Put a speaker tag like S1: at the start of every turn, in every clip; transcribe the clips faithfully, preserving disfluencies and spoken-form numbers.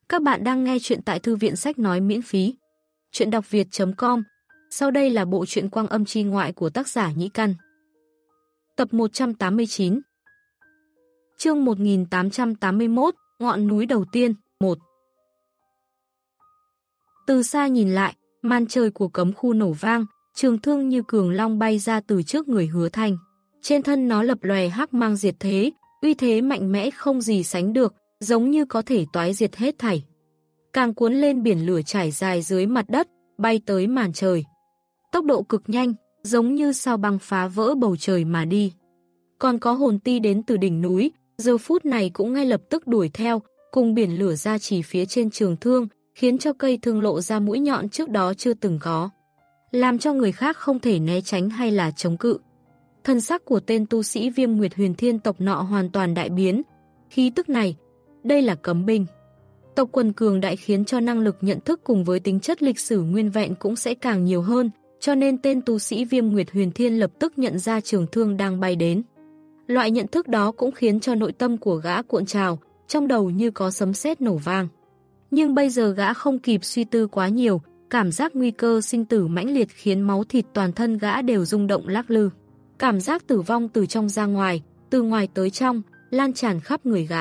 S1: Các bạn đang nghe chuyện tại thư viện sách nói miễn phí. Chuyện đọc việt chấm com. Sau đây là bộ truyện Quang Âm Chi Ngoại của tác giả Nhĩ Căn. Tập một trăm tám mươi chín. Chương một nghìn tám trăm tám mươi mốt, Ngọn núi đầu tiên, một. Từ xa nhìn lại, màn trời của cấm khu nổ vang, trường thương như cường long bay ra từ trước người Hứa Thanh. Trên thân nó lập lòe hắc mang diệt thế, uy thế mạnh mẽ không gì sánh được, giống như có thể toái diệt hết thảy. Càng cuốn lên biển lửa trải dài dưới mặt đất, bay tới màn trời. Tốc độ cực nhanh, giống như sao băng phá vỡ bầu trời mà đi. Còn có hồn ti đến từ đỉnh núi, giờ phút này cũng ngay lập tức đuổi theo, cùng biển lửa ra chỉ phía trên trường thương, khiến cho cây thương lộ ra mũi nhọn trước đó chưa từng có. Làm cho người khác không thể né tránh hay là chống cự. Thân sắc của tên tu sĩ Viêm Nguyệt Huyền Thiên tộc nọ hoàn toàn đại biến. Khí tức này, đây là cấm binh. Tộc quần cường đại khiến cho năng lực nhận thức cùng với tính chất lịch sử nguyên vẹn cũng sẽ càng nhiều hơn, cho nên tên tu sĩ Viêm Nguyệt Huyền Thiên lập tức nhận ra trường thương đang bay đến. Loại nhận thức đó cũng khiến cho nội tâm của gã cuộn trào, trong đầu như có sấm sét nổ vang. Nhưng bây giờ gã không kịp suy tư quá nhiều, cảm giác nguy cơ sinh tử mãnh liệt khiến máu thịt toàn thân gã đều rung động lắc lư. Cảm giác tử vong từ trong ra ngoài, từ ngoài tới trong, lan tràn khắp người gã.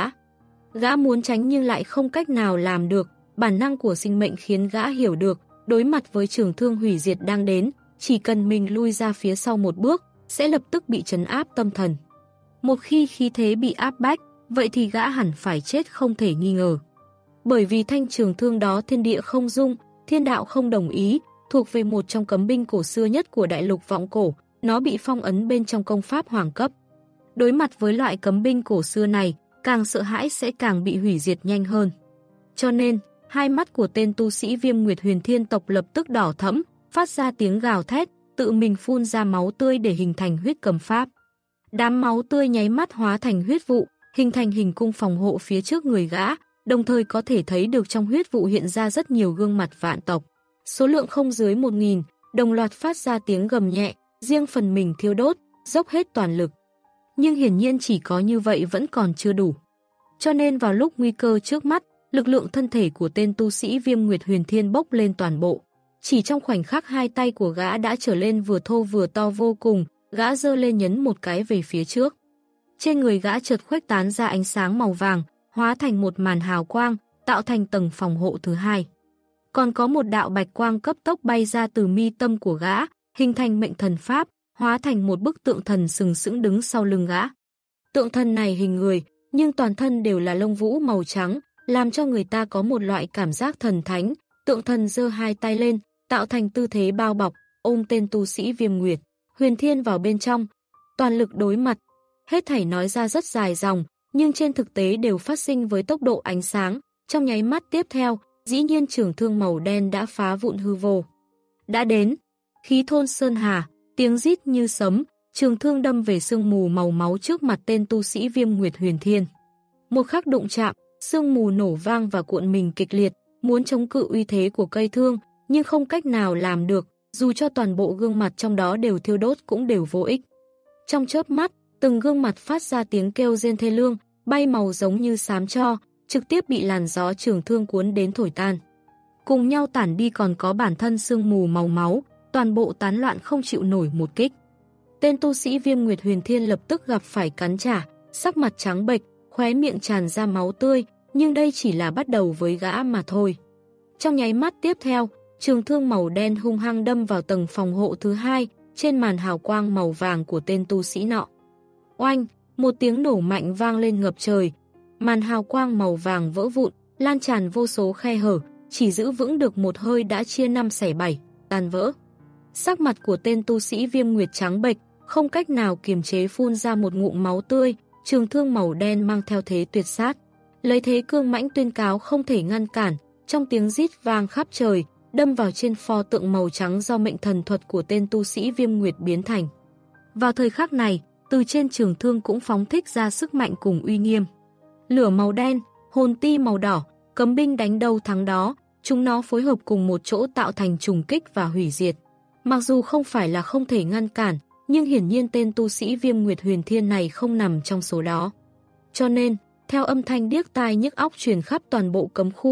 S1: Gã muốn tránh nhưng lại không cách nào làm được, bản năng của sinh mệnh khiến gã hiểu được, đối mặt với trường thương hủy diệt đang đến, chỉ cần mình lui ra phía sau một bước, sẽ lập tức bị trấn áp tâm thần. Một khi khí thế bị áp bách, vậy thì gã hẳn phải chết không thể nghi ngờ. Bởi vì thanh trường thương đó thiên địa không dung, thiên đạo không đồng ý, thuộc về một trong cấm binh cổ xưa nhất của đại lục vọng cổ, nó bị phong ấn bên trong công pháp hoàng cấp. Đối mặt với loại cấm binh cổ xưa này, càng sợ hãi sẽ càng bị hủy diệt nhanh hơn. Cho nên, hai mắt của tên tu sĩ Viêm Nguyệt Huyền Thiên tộc lập tức đỏ thẫm, phát ra tiếng gào thét, tự mình phun ra máu tươi để hình thành huyết cầm pháp. Đám máu tươi nháy mắt hóa thành huyết vụ, hình thành hình cung phòng hộ phía trước người gã, đồng thời có thể thấy được trong huyết vụ hiện ra rất nhiều gương mặt vạn tộc. Số lượng không dưới một nghìn, đồng loạt phát ra tiếng gầm nhẹ, riêng phần mình thiêu đốt, dốc hết toàn lực. Nhưng hiển nhiên chỉ có như vậy vẫn còn chưa đủ. Cho nên vào lúc nguy cơ trước mắt, lực lượng thân thể của tên tu sĩ Viêm Nguyệt Huyền Thiên bốc lên toàn bộ. Chỉ trong khoảnh khắc hai tay của gã đã trở lên vừa thô vừa to vô cùng, gã giơ lên nhấn một cái về phía trước. Trên người gã chợt khuếch tán ra ánh sáng màu vàng, hóa thành một màn hào quang, tạo thành tầng phòng hộ thứ hai. Còn có một đạo bạch quang cấp tốc bay ra từ mi tâm của gã, hình thành mệnh thần pháp, hóa thành một bức tượng thần sừng sững đứng sau lưng gã. Tượng thần này hình người, nhưng toàn thân đều là lông vũ màu trắng, làm cho người ta có một loại cảm giác thần thánh. Tượng thần giơ hai tay lên, tạo thành tư thế bao bọc, ôm tên tu sĩ Viêm Nguyệt Huyền Thiên vào bên trong, toàn lực đối mặt. Hết thảy nói ra rất dài dòng, nhưng trên thực tế đều phát sinh với tốc độ ánh sáng. Trong nháy mắt tiếp theo, dĩ nhiên trường thương màu đen đã phá vụn hư vô. Đã đến, khí thôn sơn hà, tiếng rít như sấm, trường thương đâm về sương mù màu máu trước mặt tên tu sĩ Viêm Nguyệt Huyền Thiên. Một khắc đụng chạm, sương mù nổ vang và cuộn mình kịch liệt, muốn chống cự uy thế của cây thương, nhưng không cách nào làm được, dù cho toàn bộ gương mặt trong đó đều thiêu đốt cũng đều vô ích. Trong chớp mắt, từng gương mặt phát ra tiếng kêu rên thê lương, bay màu giống như xám tro, trực tiếp bị làn gió trường thương cuốn đến thổi tan. Cùng nhau tản đi còn có bản thân sương mù màu máu, toàn bộ tán loạn không chịu nổi một kích. Tên tu sĩ Viêm Nguyệt Huyền Thiên lập tức gặp phải cắn trả, sắc mặt trắng bệch, khóe miệng tràn ra máu tươi, nhưng đây chỉ là bắt đầu với gã mà thôi. Trong nháy mắt tiếp theo, trường thương màu đen hung hăng đâm vào tầng phòng hộ thứ hai, trên màn hào quang màu vàng của tên tu sĩ nọ. Oanh, một tiếng nổ mạnh vang lên ngập trời, màn hào quang màu vàng vỡ vụn, lan tràn vô số khe hở, chỉ giữ vững được một hơi đã chia năm xẻ bảy, tan vỡ. Sắc mặt của tên tu sĩ Viêm Nguyệt trắng bệch, không cách nào kiềm chế phun ra một ngụm máu tươi, trường thương màu đen mang theo thế tuyệt sát. Lấy thế cương mãnh tuyên cáo không thể ngăn cản, trong tiếng rít vang khắp trời, đâm vào trên pho tượng màu trắng do mệnh thần thuật của tên tu sĩ Viêm Nguyệt biến thành. Vào thời khắc này, từ trên trường thương cũng phóng thích ra sức mạnh cùng uy nghiêm. Lửa màu đen, hồn ti màu đỏ, cấm binh đánh đâu thắng đó, chúng nó phối hợp cùng một chỗ tạo thành trùng kích và hủy diệt. Mặc dù không phải là không thể ngăn cản, nhưng hiển nhiên tên tu sĩ Viêm Nguyệt Huyền Thiên này không nằm trong số đó. Cho nên, theo âm thanh điếc tai nhức óc truyền khắp toàn bộ cấm khu,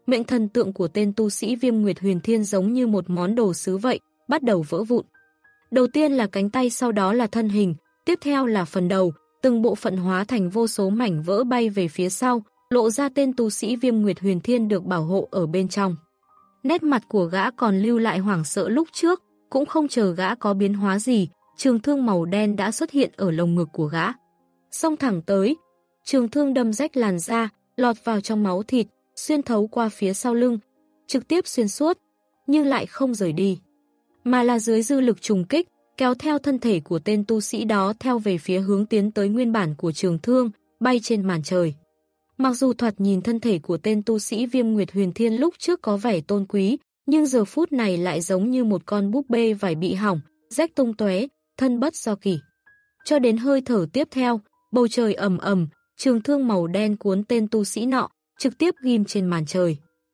S1: Mệnh thần tượng của tên tu sĩ Viêm Nguyệt Huyền Thiên giống như một món đồ sứ vậy, bắt đầu vỡ vụn. Đầu tiên là cánh tay, sau đó là thân hình, tiếp theo là phần đầu, từng bộ phận hóa thành vô số mảnh vỡ bay về phía sau, lộ ra tên tu sĩ Viêm Nguyệt Huyền Thiên được bảo hộ ở bên trong. Nét mặt của gã còn lưu lại hoảng sợ lúc trước, cũng không chờ gã có biến hóa gì, trường thương màu đen đã xuất hiện ở lồng ngực của gã. Xông thẳng tới, trường thương đâm rách làn da, lọt vào trong máu thịt, xuyên thấu qua phía sau lưng, trực tiếp xuyên suốt, nhưng lại không rời đi, mà là dưới dư lực trùng kích, kéo theo thân thể của tên tu sĩ đó theo về phía hướng tiến tới nguyên bản của trường thương, bay trên màn trời. Mặc dù thoạt nhìn thân thể của tên tu sĩ Viêm Nguyệt Huyền Thiên lúc trước có vẻ tôn quý, nhưng giờ phút này lại giống như một con búp bê vải bị hỏng, rách tung tóe, thân bất do kỷ. Cho đến hơi thở tiếp theo, bầu trời ầm ầm, trường thương màu đen cuốn tên tu sĩ nọ, trực tiếp ghim trên màn trời.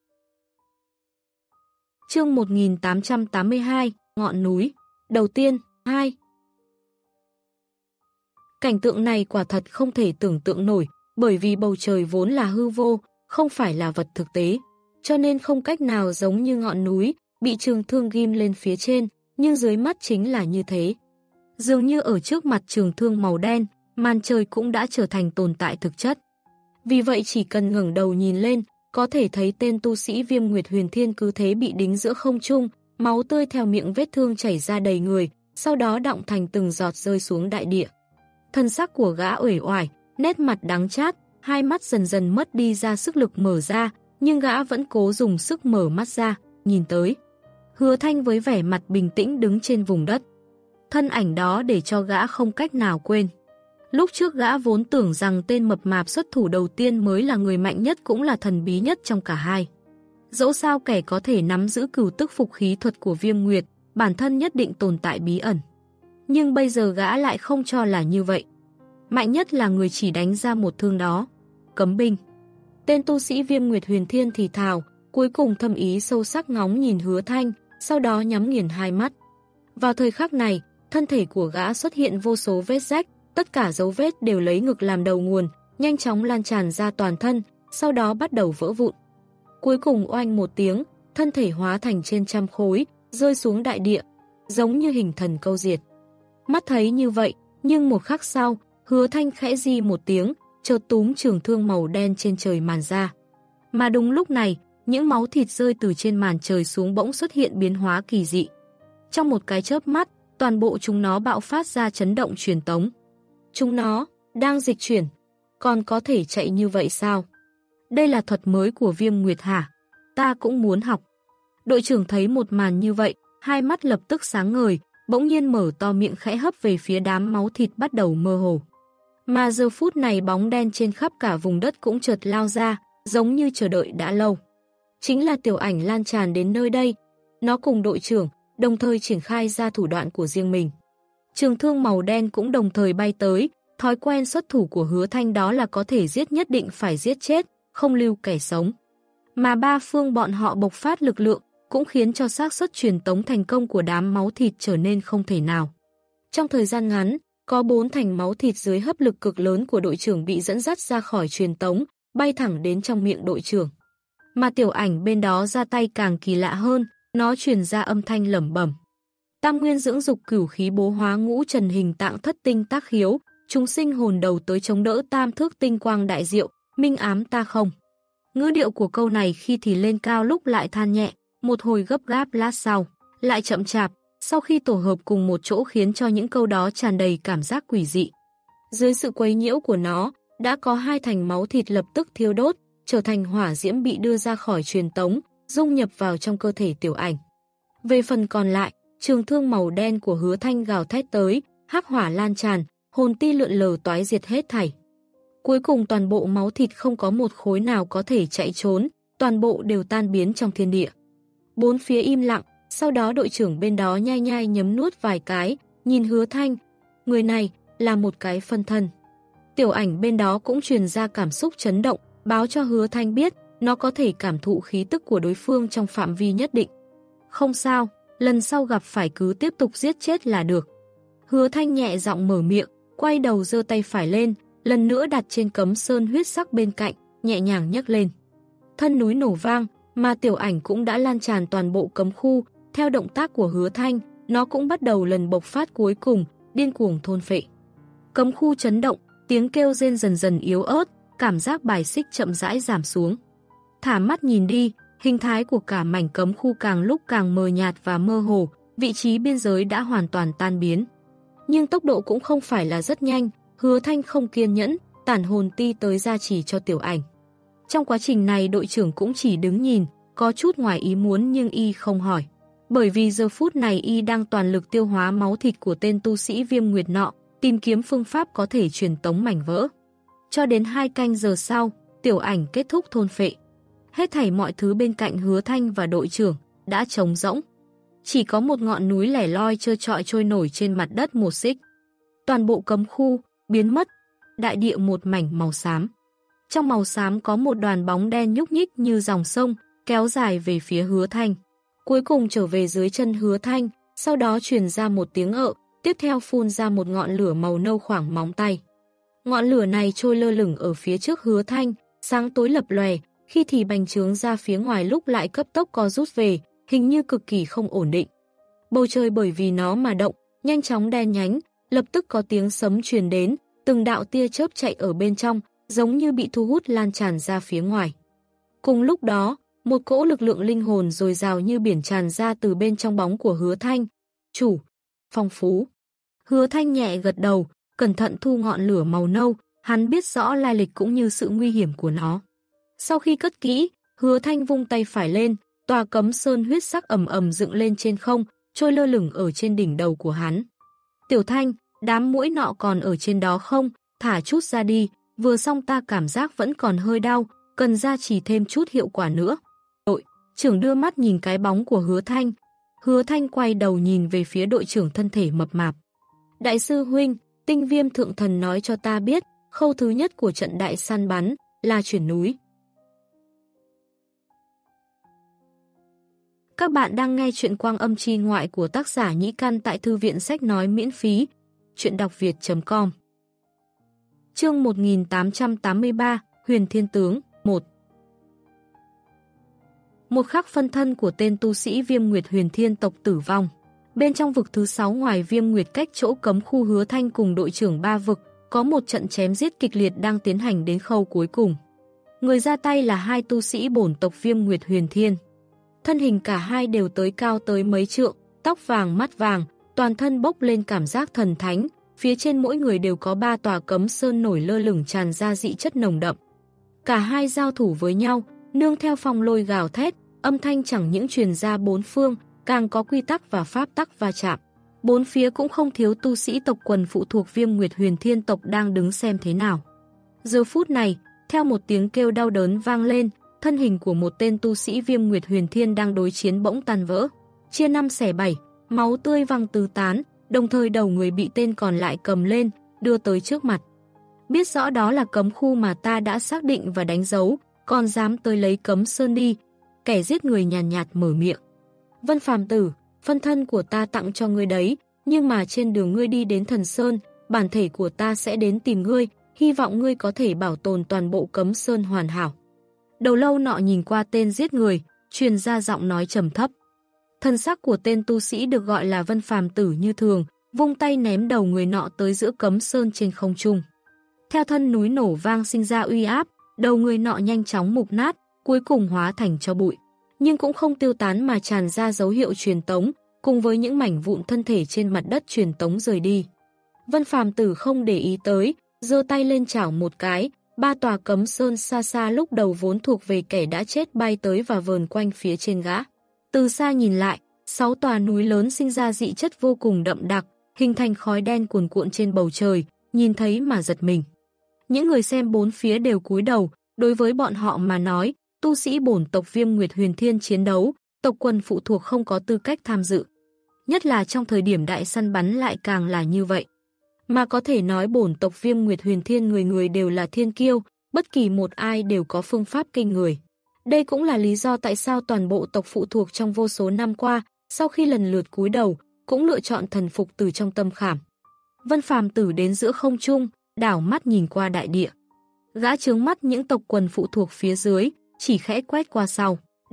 S1: Chương một nghìn tám trăm tám mươi hai, Ngọn núi. Đầu tiên, hai. Cảnh tượng này quả thật không thể tưởng tượng nổi, bởi vì bầu trời vốn là hư vô, không phải là vật thực tế, cho nên không cách nào giống như ngọn núi, bị trường thương ghim lên phía trên, nhưng dưới mắt chính là như thế. Dường như ở trước mặt trường thương màu đen, màn trời cũng đã trở thành tồn tại thực chất. Vì vậy chỉ cần ngẩng đầu nhìn lên, có thể thấy tên tu sĩ Viêm Nguyệt Huyền Thiên cứ thế bị đính giữa không trung, máu tươi theo miệng vết thương chảy ra đầy người, sau đó đọng thành từng giọt rơi xuống đại địa. Thân sắc của gã uể oải, nét mặt đắng chát, hai mắt dần dần mất đi ra sức lực mở ra, nhưng gã vẫn cố dùng sức mở mắt ra, nhìn tới. Hứa Thanh với vẻ mặt bình tĩnh đứng trên vùng đất. Thân ảnh đó để cho gã không cách nào quên. Lúc trước gã vốn tưởng rằng tên mập mạp xuất thủ đầu tiên mới là người mạnh nhất, cũng là thần bí nhất trong cả hai. Dẫu sao kẻ có thể nắm giữ cửu tức phục khí thuật của Viêm Nguyệt, bản thân nhất định tồn tại bí ẩn. Nhưng bây giờ gã lại không cho là như vậy. Mạnh nhất là người chỉ đánh ra một thương đó. Cấm binh. Tên tu sĩ Viêm Nguyệt Huyền Thiên thì thào, cuối cùng thâm ý sâu sắc ngóng nhìn Hứa Thanh, sau đó nhắm nghiền hai mắt. Vào thời khắc này, thân thể của gã xuất hiện vô số vết rách, tất cả dấu vết đều lấy ngực làm đầu nguồn, nhanh chóng lan tràn ra toàn thân, sau đó bắt đầu vỡ vụn. Cuối cùng oanh một tiếng, thân thể hóa thành trên trăm khối, rơi xuống đại địa, giống như hình thần câu diệt. Mắt thấy như vậy, nhưng một khắc sau, Hứa Thanh khẽ di một tiếng, chợt túm trường thương màu đen trên trời màn ra. Mà đúng lúc này, những máu thịt rơi từ trên màn trời xuống bỗng xuất hiện biến hóa kỳ dị. Trong một cái chớp mắt, toàn bộ chúng nó bạo phát ra chấn động truyền tống. Chúng nó đang dịch chuyển, còn có thể chạy như vậy sao? Đây là thuật mới của Viêm Nguyệt hả? Ta cũng muốn học. Đội trưởng thấy một màn như vậy, hai mắt lập tức sáng ngời, bỗng nhiên mở to miệng khẽ hấp về phía đám máu thịt bắt đầu mơ hồ. Mà giờ phút này bóng đen trên khắp cả vùng đất cũng chợt lao ra, giống như chờ đợi đã lâu. Chính là Tiểu Ảnh lan tràn đến nơi đây. Nó cùng đội trưởng, đồng thời triển khai ra thủ đoạn của riêng mình. Trường thương màu đen cũng đồng thời bay tới, thói quen xuất thủ của Hứa Thanh đó là có thể giết nhất định phải giết chết, không lưu kẻ sống. Mà ba phương bọn họ bộc phát lực lượng, cũng khiến cho xác suất truyền tống thành công của đám máu thịt trở nên không thể nào. Trong thời gian ngắn, có bốn thành máu thịt dưới hấp lực cực lớn của đội trưởng bị dẫn dắt ra khỏi truyền tống, bay thẳng đến trong miệng đội trưởng. Mà Tiểu Ảnh bên đó ra tay càng kỳ lạ hơn, nó truyền ra âm thanh lẩm bẩm. Tam nguyên dưỡng dục cửu khí bố hóa ngũ trần hình tạng thất tinh tác khiếu, chúng sinh hồn đầu tới chống đỡ tam thước tinh quang đại diệu, minh ám ta không. Ngữ điệu của câu này khi thì lên cao lúc lại than nhẹ, một hồi gấp gáp lát sau, lại chậm chạp, sau khi tổ hợp cùng một chỗ khiến cho những câu đó tràn đầy cảm giác quỷ dị. Dưới sự quấy nhiễu của nó, đã có hai thành máu thịt lập tức thiêu đốt, trở thành hỏa diễm bị đưa ra khỏi truyền tống, dung nhập vào trong cơ thể Tiểu Ảnh. Về phần còn lại, trường thương màu đen của Hứa Thanh gào thét tới, hắc hỏa lan tràn, hồn ti lượn lờ toái diệt hết thảy. Cuối cùng toàn bộ máu thịt không có một khối nào có thể chạy trốn, toàn bộ đều tan biến trong thiên địa. Bốn phía im lặng, sau đó đội trưởng bên đó nhai nhai nhấm nuốt vài cái, nhìn Hứa Thanh, người này là một cái phân thân. Tiểu Ảnh bên đó cũng truyền ra cảm xúc chấn động, báo cho Hứa Thanh biết nó có thể cảm thụ khí tức của đối phương trong phạm vi nhất định. Không sao, lần sau gặp phải cứ tiếp tục giết chết là được. Hứa Thanh nhẹ giọng mở miệng, quay đầu giơ tay phải lên, lần nữa đặt trên cấm sơn huyết sắc bên cạnh, nhẹ nhàng nhấc lên. Thân núi nổ vang, mà tiểu ảnh cũng đã lan tràn toàn bộ cấm khu. Theo động tác của Hứa Thanh, nó cũng bắt đầu lần bộc phát cuối cùng, điên cuồng thôn phệ. Cấm khu chấn động, tiếng kêu rên dần dần yếu ớt, cảm giác bài xích chậm rãi giảm xuống. Thả mắt nhìn đi, hình thái của cả mảnh cấm khu càng lúc càng mờ nhạt và mơ hồ, vị trí biên giới đã hoàn toàn tan biến. Nhưng tốc độ cũng không phải là rất nhanh, Hứa Thanh không kiên nhẫn, tản hồn ti tới gia trì cho tiểu ảnh. Trong quá trình này đội trưởng cũng chỉ đứng nhìn, có chút ngoài ý muốn nhưng y không hỏi. Bởi vì giờ phút này y đang toàn lực tiêu hóa máu thịt của tên tu sĩ Viêm Nguyệt nọ, tìm kiếm phương pháp có thể truyền tống mảnh vỡ. Cho đến hai canh giờ sau, tiểu ảnh kết thúc thôn phệ. Hết thảy mọi thứ bên cạnh Hứa Thanh và đội trưởng đã trống rỗng. Chỉ có một ngọn núi lẻ loi trơ trọi trôi nổi trên mặt đất một xích. Toàn bộ cấm khu biến mất, đại địa một mảnh màu xám. Trong màu xám có một đoàn bóng đen nhúc nhích như dòng sông, kéo dài về phía Hứa Thanh. Cuối cùng trở về dưới chân Hứa Thanh, sau đó truyền ra một tiếng ợ, tiếp theo phun ra một ngọn lửa màu nâu khoảng móng tay. Ngọn lửa này trôi lơ lửng ở phía trước Hứa Thanh, sáng tối lập lòe, khi thì bành trướng ra phía ngoài lúc lại cấp tốc co rút về, hình như cực kỳ không ổn định. Bầu trời bởi vì nó mà động, nhanh chóng đen nhánh, lập tức có tiếng sấm truyền đến, từng đạo tia chớp chạy ở bên trong, giống như bị thu hút lan tràn ra phía ngoài. Cùng lúc đó, một cỗ lực lượng linh hồn dồi dào như biển tràn ra từ bên trong bóng của Hứa Thanh. Chủ, phong phú. Hứa Thanh nhẹ gật đầu, cẩn thận thu ngọn lửa màu nâu, hắn biết rõ lai lịch cũng như sự nguy hiểm của nó. Sau khi cất kỹ, Hứa Thanh vung tay phải lên, tòa cấm sơn huyết sắc ầm ầm dựng lên trên không, trôi lơ lửng ở trên đỉnh đầu của hắn. Tiểu Thanh, đám muỗi nọ còn ở trên đó không? Thả chút ra đi, vừa xong ta cảm giác vẫn còn hơi đau, cần gia trì thêm chút hiệu quả nữa. Đội trưởng đưa mắt nhìn cái bóng của Hứa Thanh. Hứa Thanh quay đầu nhìn về phía đội trưởng thân thể mập mạp. Đại sư huynh, Tinh Viêm thượng thần nói cho ta biết, khâu thứ nhất của trận đại săn bắn là chuyển núi. Các bạn đang nghe chuyện Quang Âm Chi Ngoại của tác giả Nhĩ Căn tại thư viện sách nói miễn phí, chuyện đọc việt chấm com. Chương một nghìn tám trăm tám mươi ba, Huyền Thiên Tướng, một. Một khắc phân thân của tên tu sĩ Viêm Nguyệt Huyền Thiên tộc tử vong. Bên trong vực thứ sáu ngoài Viêm Nguyệt cách chỗ cấm khu Hứa Thanh cùng đội trưởng ba vực, có một trận chém giết kịch liệt đang tiến hành đến khâu cuối cùng. Người ra tay là hai tu sĩ bổn tộc Viêm Nguyệt Huyền Thiên. Thân hình cả hai đều tới cao tới mấy trượng, tóc vàng mắt vàng, toàn thân bốc lên cảm giác thần thánh, phía trên mỗi người đều có ba tòa cấm sơn nổi lơ lửng tràn ra dị chất nồng đậm. Cả hai giao thủ với nhau, nương theo phong lôi gào thét, âm thanh chẳng những truyền ra bốn phương, càng có quy tắc và pháp tắc va chạm. Bốn phía cũng không thiếu tu sĩ tộc quần phụ thuộc Viêm Nguyệt Huyền Thiên tộc đang đứng xem thế nào. Giờ phút này, theo một tiếng kêu đau đớn vang lên, thân hình của một tên tu sĩ Viêm Nguyệt Huyền Thiên đang đối chiến bỗng tan vỡ, chia năm xẻ bảy, máu tươi văng tứ tán, đồng thời đầu người bị tên còn lại cầm lên, đưa tới trước mặt. Biết rõ đó là cấm khu mà ta đã xác định và đánh dấu, còn dám tới lấy cấm sơn đi, kẻ giết người nhàn nhạt, nhạt mở miệng. Vân Phàm tử, phân thân của ta tặng cho ngươi đấy, nhưng mà trên đường ngươi đi đến Thần Sơn, bản thể của ta sẽ đến tìm ngươi, hy vọng ngươi có thể bảo tồn toàn bộ cấm sơn hoàn hảo. Đầu lâu nọ nhìn qua tên giết người, truyền ra giọng nói trầm thấp. Thân sắc của tên tu sĩ được gọi là Vân Phàm tử như thường, vung tay ném đầu người nọ tới giữa cấm sơn trên không trung. Theo thân núi nổ vang sinh ra uy áp, đầu người nọ nhanh chóng mục nát, cuối cùng hóa thành tro bụi. Nhưng cũng không tiêu tán mà tràn ra dấu hiệu truyền tống, cùng với những mảnh vụn thân thể trên mặt đất truyền tống rời đi. Vân Phàm tử không để ý tới, giơ tay lên chảo một cái, ba tòa cấm sơn xa xa lúc đầu vốn thuộc về kẻ đã chết bay tới và vờn quanh phía trên gã. Từ xa nhìn lại, sáu tòa núi lớn sinh ra dị chất vô cùng đậm đặc, hình thành khói đen cuồn cuộn trên bầu trời, nhìn thấy mà giật mình. Những người xem bốn phía đều cúi đầu, đối với bọn họ mà nói, tu sĩ bổn tộc Viêm Nguyệt Huyền Thiên chiến đấu, tộc quần phụ thuộc không có tư cách tham dự. Nhất là trong thời điểm đại săn bắn lại càng là như vậy. Mà có thể nói bổn tộc Viêm Nguyệt Huyền Thiên người người đều là thiên kiêu, bất kỳ một ai đều có phương pháp kinh người. Đây cũng là lý do tại sao toàn bộ tộc phụ thuộc trong vô số năm qua, sau khi lần lượt cúi đầu, cũng lựa chọn thần phục từ trong tâm khảm. Vân Phàm tử đến giữa không trung, đảo mắt nhìn qua đại địa. Gã chướng mắt những tộc quần phụ thuộc phía dưới, chỉ khẽ quét qua sau,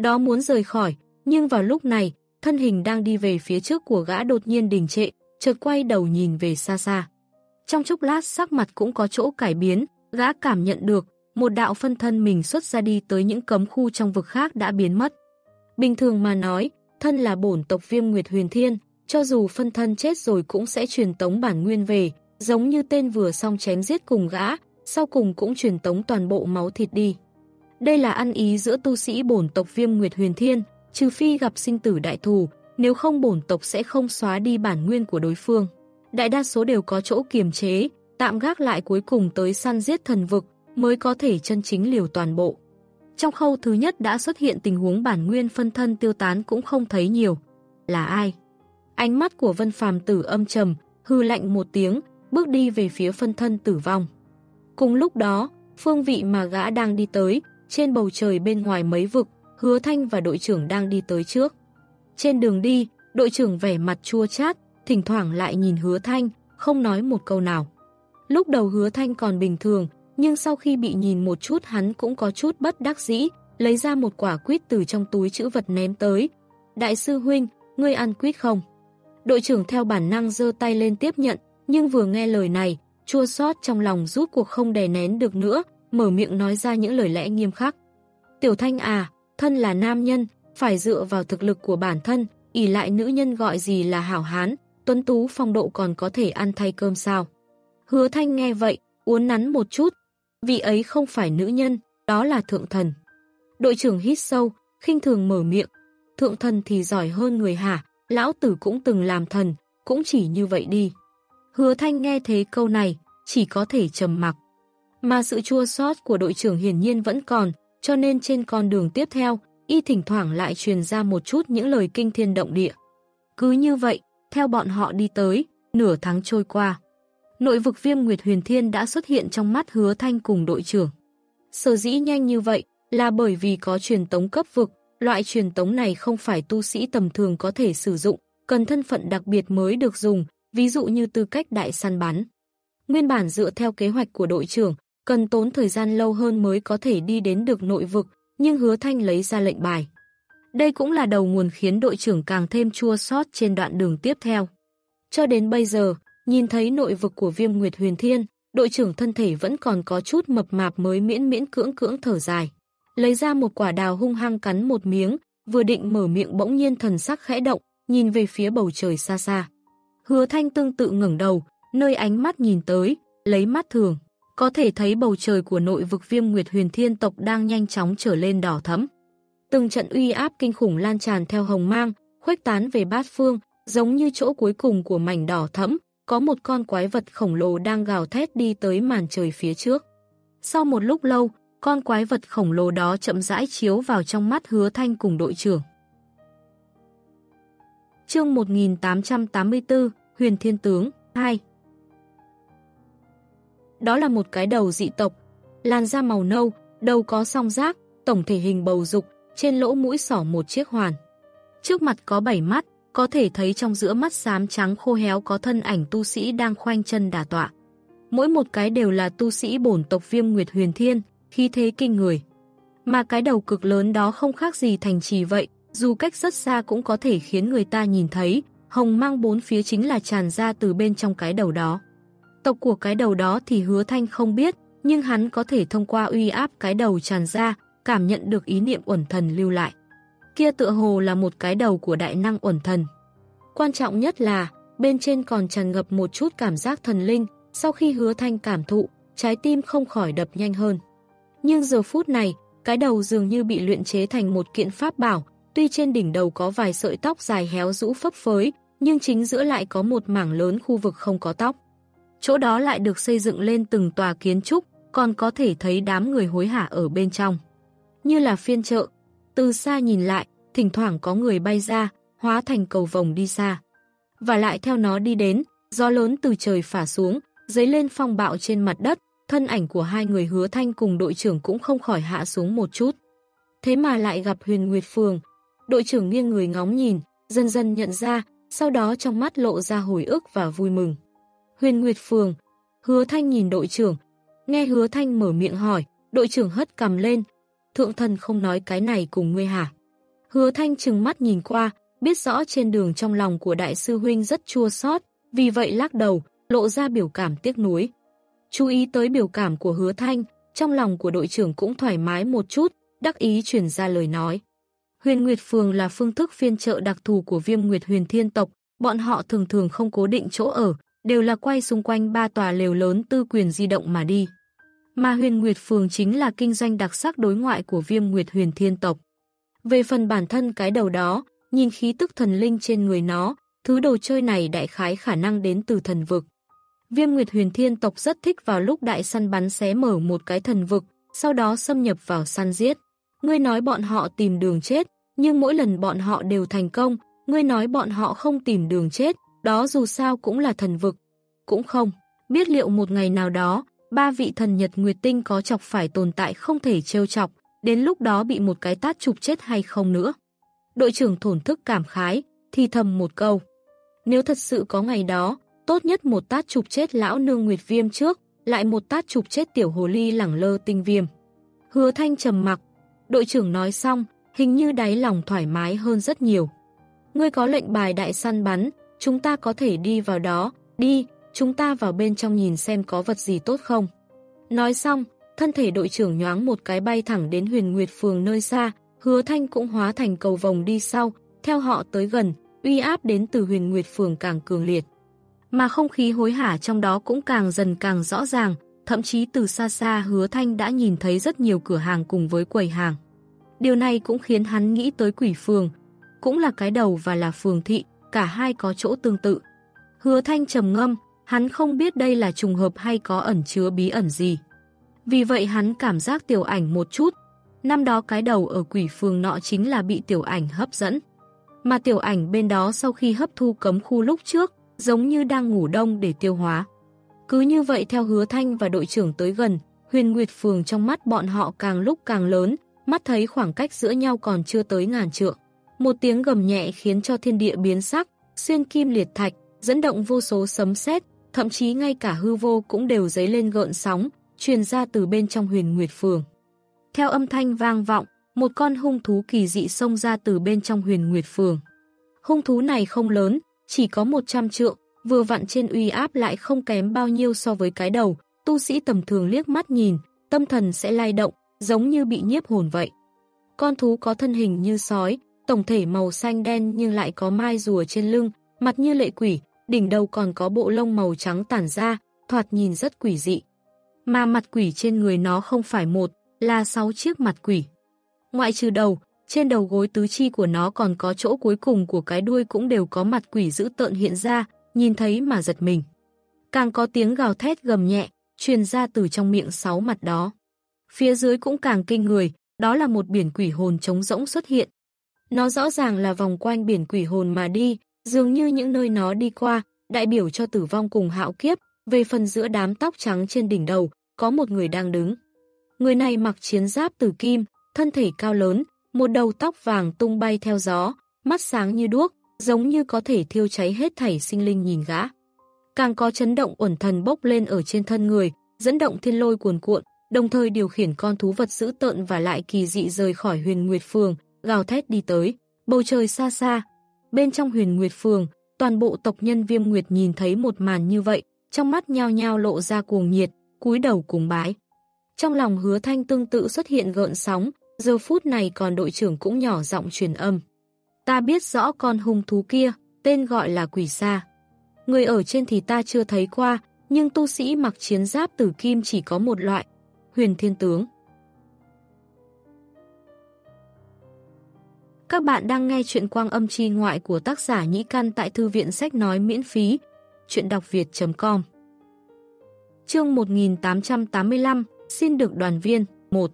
S1: đó muốn rời khỏi, nhưng vào lúc này, thân hình đang đi về phía trước của gã đột nhiên đình trệ, chợt quay đầu nhìn về xa xa. Trong chốc lát sắc mặt cũng có chỗ cải biến, gã cảm nhận được, một đạo phân thân mình xuất ra đi tới những cấm khu trong vực khác đã biến mất. Bình thường mà nói, thân là bổn tộc Viêm Nguyệt Huyền Thiên, cho dù phân thân chết rồi cũng sẽ truyền tống bản nguyên về, giống như tên vừa xong chém giết cùng gã, sau cùng cũng truyền tống toàn bộ máu thịt đi. Đây là ăn ý giữa tu sĩ bổn tộc Viêm Nguyệt Huyền Thiên, trừ phi gặp sinh tử đại thù, nếu không bổn tộc sẽ không xóa đi bản nguyên của đối phương. Đại đa số đều có chỗ kiềm chế, tạm gác lại cuối cùng tới săn giết thần vực, mới có thể chân chính liều toàn bộ. Trong khâu thứ nhất đã xuất hiện tình huống bản nguyên phân thân tiêu tán cũng không thấy nhiều. Là ai? Ánh mắt của Vân Phàm Tử âm trầm, hư lạnh một tiếng, bước đi về phía phân thân tử vong. Cùng lúc đó, phương vị mà gã đang đi tới, trên bầu trời bên ngoài mấy vực, Hứa Thanh và đội trưởng đang đi tới trước. Trên đường đi, đội trưởng vẻ mặt chua chát, thỉnh thoảng lại nhìn Hứa Thanh, không nói một câu nào. Lúc đầu Hứa Thanh còn bình thường, nhưng sau khi bị nhìn một chút hắn cũng có chút bất đắc dĩ, lấy ra một quả quýt từ trong túi trữ vật ném tới. Đại sư huynh, ngươi ăn quýt không? Đội trưởng theo bản năng giơ tay lên tiếp nhận, nhưng vừa nghe lời này, chua xót trong lòng rút cuộc không đè nén được nữa, mở miệng nói ra những lời lẽ nghiêm khắc. Tiểu Thanh à, thân là nam nhân, phải dựa vào thực lực của bản thân, ỷ lại nữ nhân gọi gì là hảo hán, tuấn tú phong độ còn có thể ăn thay cơm sao? Hứa Thanh nghe vậy, uốn nắn một chút, vị ấy không phải nữ nhân, đó là thượng thần. Đội trưởng hít sâu, khinh thường mở miệng, thượng thần thì giỏi hơn người hả, lão tử cũng từng làm thần, cũng chỉ như vậy đi. Hứa Thanh nghe thấy câu này, chỉ có thể trầm mặc. Mà sự chua xót của đội trưởng hiển nhiên vẫn còn, cho nên trên con đường tiếp theo, y thỉnh thoảng lại truyền ra một chút những lời kinh thiên động địa. Cứ như vậy, theo bọn họ đi tới, nửa tháng trôi qua. Nội vực Viêm Nguyệt Huyền Thiên đã xuất hiện trong mắt Hứa Thanh cùng đội trưởng. Sở dĩ nhanh như vậy là bởi vì có truyền tống cấp vực, loại truyền tống này không phải tu sĩ tầm thường có thể sử dụng, cần thân phận đặc biệt mới được dùng, ví dụ như tư cách đại săn bắn. Nguyên bản dựa theo kế hoạch của đội trưởng, cần tốn thời gian lâu hơn mới có thể đi đến được nội vực, nhưng Hứa Thanh lấy ra lệnh bài. Đây cũng là đầu nguồn khiến đội trưởng càng thêm chua xót trên đoạn đường tiếp theo. Cho đến bây giờ, nhìn thấy nội vực của Viêm Nguyệt Huyền Thiên, đội trưởng thân thể vẫn còn có chút mập mạp mới miễn miễn cưỡng cưỡng thở dài. Lấy ra một quả đào hung hăng cắn một miếng, vừa định mở miệng bỗng nhiên thần sắc khẽ động, nhìn về phía bầu trời xa xa. Hứa Thanh tương tự ngẩng đầu, nơi ánh mắt nhìn tới, lấy mắt thường, có thể thấy bầu trời của nội vực Viêm Nguyệt Huyền Thiên tộc đang nhanh chóng trở lên đỏ thẫm. Từng trận uy áp kinh khủng lan tràn theo hồng mang, khuếch tán về bát phương, giống như chỗ cuối cùng của mảnh đỏ thẫm, có một con quái vật khổng lồ đang gào thét đi tới màn trời phía trước. Sau một lúc lâu, con quái vật khổng lồ đó chậm rãi chiếu vào trong mắt Hứa Thanh cùng đội trưởng. Chương một nghìn tám trăm tám mươi tư, Huyền Thiên Tướng hai. Đó là một cái đầu dị tộc, làn da màu nâu, đầu có song giác, tổng thể hình bầu dục, trên lỗ mũi xỏ một chiếc hoàn. Trước mặt có bảy mắt, có thể thấy trong giữa mắt xám trắng khô héo có thân ảnh tu sĩ đang khoanh chân đả tọa. Mỗi một cái đều là tu sĩ bổn tộc Viêm Nguyệt Huyền Thiên, khí thế kinh người. Mà cái đầu cực lớn đó không khác gì thành trì vậy, dù cách rất xa cũng có thể khiến người ta nhìn thấy, hồng mang bốn phía chính là tràn ra từ bên trong cái đầu đó. Tộc của cái đầu đó thì Hứa Thanh không biết, nhưng hắn có thể thông qua uy áp cái đầu tràn ra, cảm nhận được ý niệm uẩn thần lưu lại. Kia tựa hồ là một cái đầu của đại năng uẩn thần. Quan trọng nhất là, bên trên còn tràn ngập một chút cảm giác thần linh, sau khi Hứa Thanh cảm thụ, trái tim không khỏi đập nhanh hơn. Nhưng giờ phút này, cái đầu dường như bị luyện chế thành một kiện pháp bảo, tuy trên đỉnh đầu có vài sợi tóc dài héo rũ phấp phới, nhưng chính giữa lại có một mảng lớn khu vực không có tóc. Chỗ đó lại được xây dựng lên từng tòa kiến trúc, còn có thể thấy đám người hối hả ở bên trong. Như là phiên chợ, từ xa nhìn lại, thỉnh thoảng có người bay ra, hóa thành cầu vồng đi xa. Và lại theo nó đi đến, gió lớn từ trời phả xuống, dấy lên phong bạo trên mặt đất, thân ảnh của hai người Hứa Thanh cùng đội trưởng cũng không khỏi hạ xuống một chút. Thế mà lại gặp Huyền Nguyệt Phường. Đội trưởng nghiêng người ngóng nhìn, dần dần nhận ra, sau đó trong mắt lộ ra hồi ức và vui mừng. Huyền Nguyệt Phường. Hứa Thanh nhìn đội trưởng. Nghe Hứa Thanh mở miệng hỏi, đội trưởng hất cằm lên. Thượng thần không nói cái này cùng ngươi hả? Hứa Thanh trừng mắt nhìn qua, biết rõ trên đường trong lòng của đại sư huynh rất chua xót, vì vậy lắc đầu, lộ ra biểu cảm tiếc nuối. Chú ý tới biểu cảm của Hứa Thanh, trong lòng của đội trưởng cũng thoải mái một chút, đắc ý truyền ra lời nói. Huyền Nguyệt Phường là phương thức phiên chợ đặc thù của Viêm Nguyệt Huyền Thiên tộc, bọn họ thường thường không cố định chỗ ở, đều là quay xung quanh ba tòa lều lớn tư quyền di động mà đi. Mà Huyền Nguyệt Phường chính là kinh doanh đặc sắc đối ngoại của Viêm Nguyệt Huyền Thiên tộc. Về phần bản thân cái đầu đó, nhìn khí tức thần linh trên người nó, thứ đồ chơi này đại khái khả năng đến từ thần vực. Viêm Nguyệt Huyền Thiên tộc rất thích vào lúc đại săn bắn xé mở một cái thần vực, sau đó xâm nhập vào săn giết. Ngươi nói bọn họ tìm đường chết, nhưng mỗi lần bọn họ đều thành công, ngươi nói bọn họ không tìm đường chết, đó dù sao cũng là thần vực. Cũng không, biết liệu một ngày nào đó, ba vị thần Nhật Nguyệt Tinh có chọc phải tồn tại không thể trêu chọc, đến lúc đó bị một cái tát chụp chết hay không nữa. Đội trưởng thổn thức cảm khái, thì thầm một câu. Nếu thật sự có ngày đó, tốt nhất một tát chụp chết lão nương Nguyệt Viêm trước, lại một tát chụp chết tiểu hồ ly lẳng lơ Tinh Viêm. Hứa Thanh trầm mặc, đội trưởng nói xong, hình như đáy lòng thoải mái hơn rất nhiều. Ngươi có lệnh bài đại săn bắn, chúng ta có thể đi vào đó, đi, chúng ta vào bên trong nhìn xem có vật gì tốt không. Nói xong, thân thể đội trưởng nhoáng một cái bay thẳng đến Huyền Nguyệt Phường nơi xa, Hứa Thanh cũng hóa thành cầu vồng đi sau, theo họ tới gần, uy áp đến từ Huyền Nguyệt Phường càng cường liệt. Mà không khí hối hả trong đó cũng càng dần càng rõ ràng, thậm chí từ xa xa Hứa Thanh đã nhìn thấy rất nhiều cửa hàng cùng với quầy hàng. Điều này cũng khiến hắn nghĩ tới Quỷ Phường, cũng là cái đầu và là phường thị, cả hai có chỗ tương tự. Hứa Thanh trầm ngâm, hắn không biết đây là trùng hợp hay có ẩn chứa bí ẩn gì. Vì vậy hắn cảm giác Tiểu Ảnh một chút. Năm đó cái đầu ở Quỷ Phường nọ chính là bị Tiểu Ảnh hấp dẫn. Mà Tiểu Ảnh bên đó sau khi hấp thu cấm khu lúc trước, giống như đang ngủ đông để tiêu hóa. Cứ như vậy theo Hứa Thanh và đội trưởng tới gần, Huyền Nguyệt Phường trong mắt bọn họ càng lúc càng lớn, mắt thấy khoảng cách giữa nhau còn chưa tới ngàn trượng. Một tiếng gầm nhẹ khiến cho thiên địa biến sắc, xuyên kim liệt thạch, dẫn động vô số sấm sét, thậm chí ngay cả hư vô cũng đều dấy lên gợn sóng, truyền ra từ bên trong Huyền Nguyệt Phường. Theo âm thanh vang vọng, một con hung thú kỳ dị xông ra từ bên trong Huyền Nguyệt Phường. Hung thú này không lớn, chỉ có một trăm trượng, vừa vặn trên uy áp lại không kém bao nhiêu so với cái đầu, tu sĩ tầm thường liếc mắt nhìn, tâm thần sẽ lay động, giống như bị nhiếp hồn vậy. Con thú có thân hình như sói, tổng thể màu xanh đen nhưng lại có mai rùa trên lưng, mặt như lệ quỷ, đỉnh đầu còn có bộ lông màu trắng tản ra, thoạt nhìn rất quỷ dị. Mà mặt quỷ trên người nó không phải một, là sáu chiếc mặt quỷ. Ngoại trừ đầu, trên đầu gối tứ chi của nó còn có chỗ cuối cùng của cái đuôi cũng đều có mặt quỷ dữ tợn hiện ra, nhìn thấy mà giật mình. Càng có tiếng gào thét gầm nhẹ, truyền ra từ trong miệng sáu mặt đó. Phía dưới cũng càng kinh người, đó là một biển quỷ hồn trống rỗng xuất hiện. Nó rõ ràng là vòng quanh biển quỷ hồn mà đi, dường như những nơi nó đi qua, đại biểu cho tử vong cùng hạo kiếp. Về phần giữa đám tóc trắng trên đỉnh đầu, có một người đang đứng. Người này mặc chiến giáp tử kim, thân thể cao lớn, một đầu tóc vàng tung bay theo gió, mắt sáng như đuốc, giống như có thể thiêu cháy hết thảy sinh linh nhìn gã. Càng có chấn động uẩn thần bốc lên ở trên thân người, dẫn động thiên lôi cuồn cuộn, đồng thời điều khiển con thú vật dữ tợn và lại kỳ dị rời khỏi Huyền Nguyệt Phường, gào thét đi tới. Bầu trời xa xa, bên trong Huyền Nguyệt Phường, toàn bộ tộc nhân Viêm Nguyệt nhìn thấy một màn như vậy, trong mắt nhao nhao lộ ra cuồng nhiệt, cúi đầu cùng bái. Trong lòng Hứa Thanh tương tự xuất hiện gợn sóng, giờ phút này còn đội trưởng cũng nhỏ giọng truyền âm. Ta biết rõ con hung thú kia, tên gọi là Quỷ Sa. Người ở trên thì ta chưa thấy qua, nhưng tu sĩ mặc chiến giáp tử kim chỉ có một loại, Huyền Thiên Tướng. Các bạn đang nghe chuyện Quang Âm Chi Ngoại của tác giả Nhĩ Căn tại Thư viện Sách Nói miễn phí, chuyện đọc việt chấm com. Chương một nghìn tám trăm tám mươi lăm, xin được đoàn viên, một.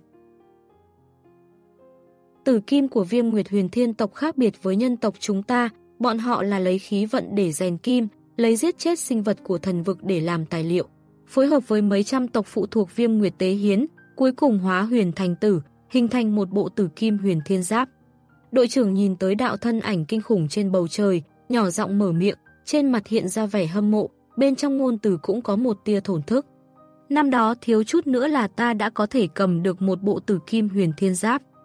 S1: Tử kim của Viêm Nguyệt Huyền Thiên tộc khác biệt với nhân tộc chúng ta, bọn họ là lấy khí vận để rèn kim, lấy giết chết sinh vật của thần vực để làm tài liệu, phối hợp với mấy trăm tộc phụ thuộc Viêm Nguyệt Tế Hiến, cuối cùng hóa huyền thành tử, hình thành một bộ tử kim huyền thiên giáp. Đội trưởng nhìn tới đạo thân ảnh kinh khủng trên bầu trời, nhỏ giọng mở miệng, trên mặt hiện ra vẻ hâm mộ, bên trong ngôn từ cũng có một tia thổn thức. Năm đó thiếu chút nữa là ta đã có thể cầm được một bộ tử kim huyền thiên giáp.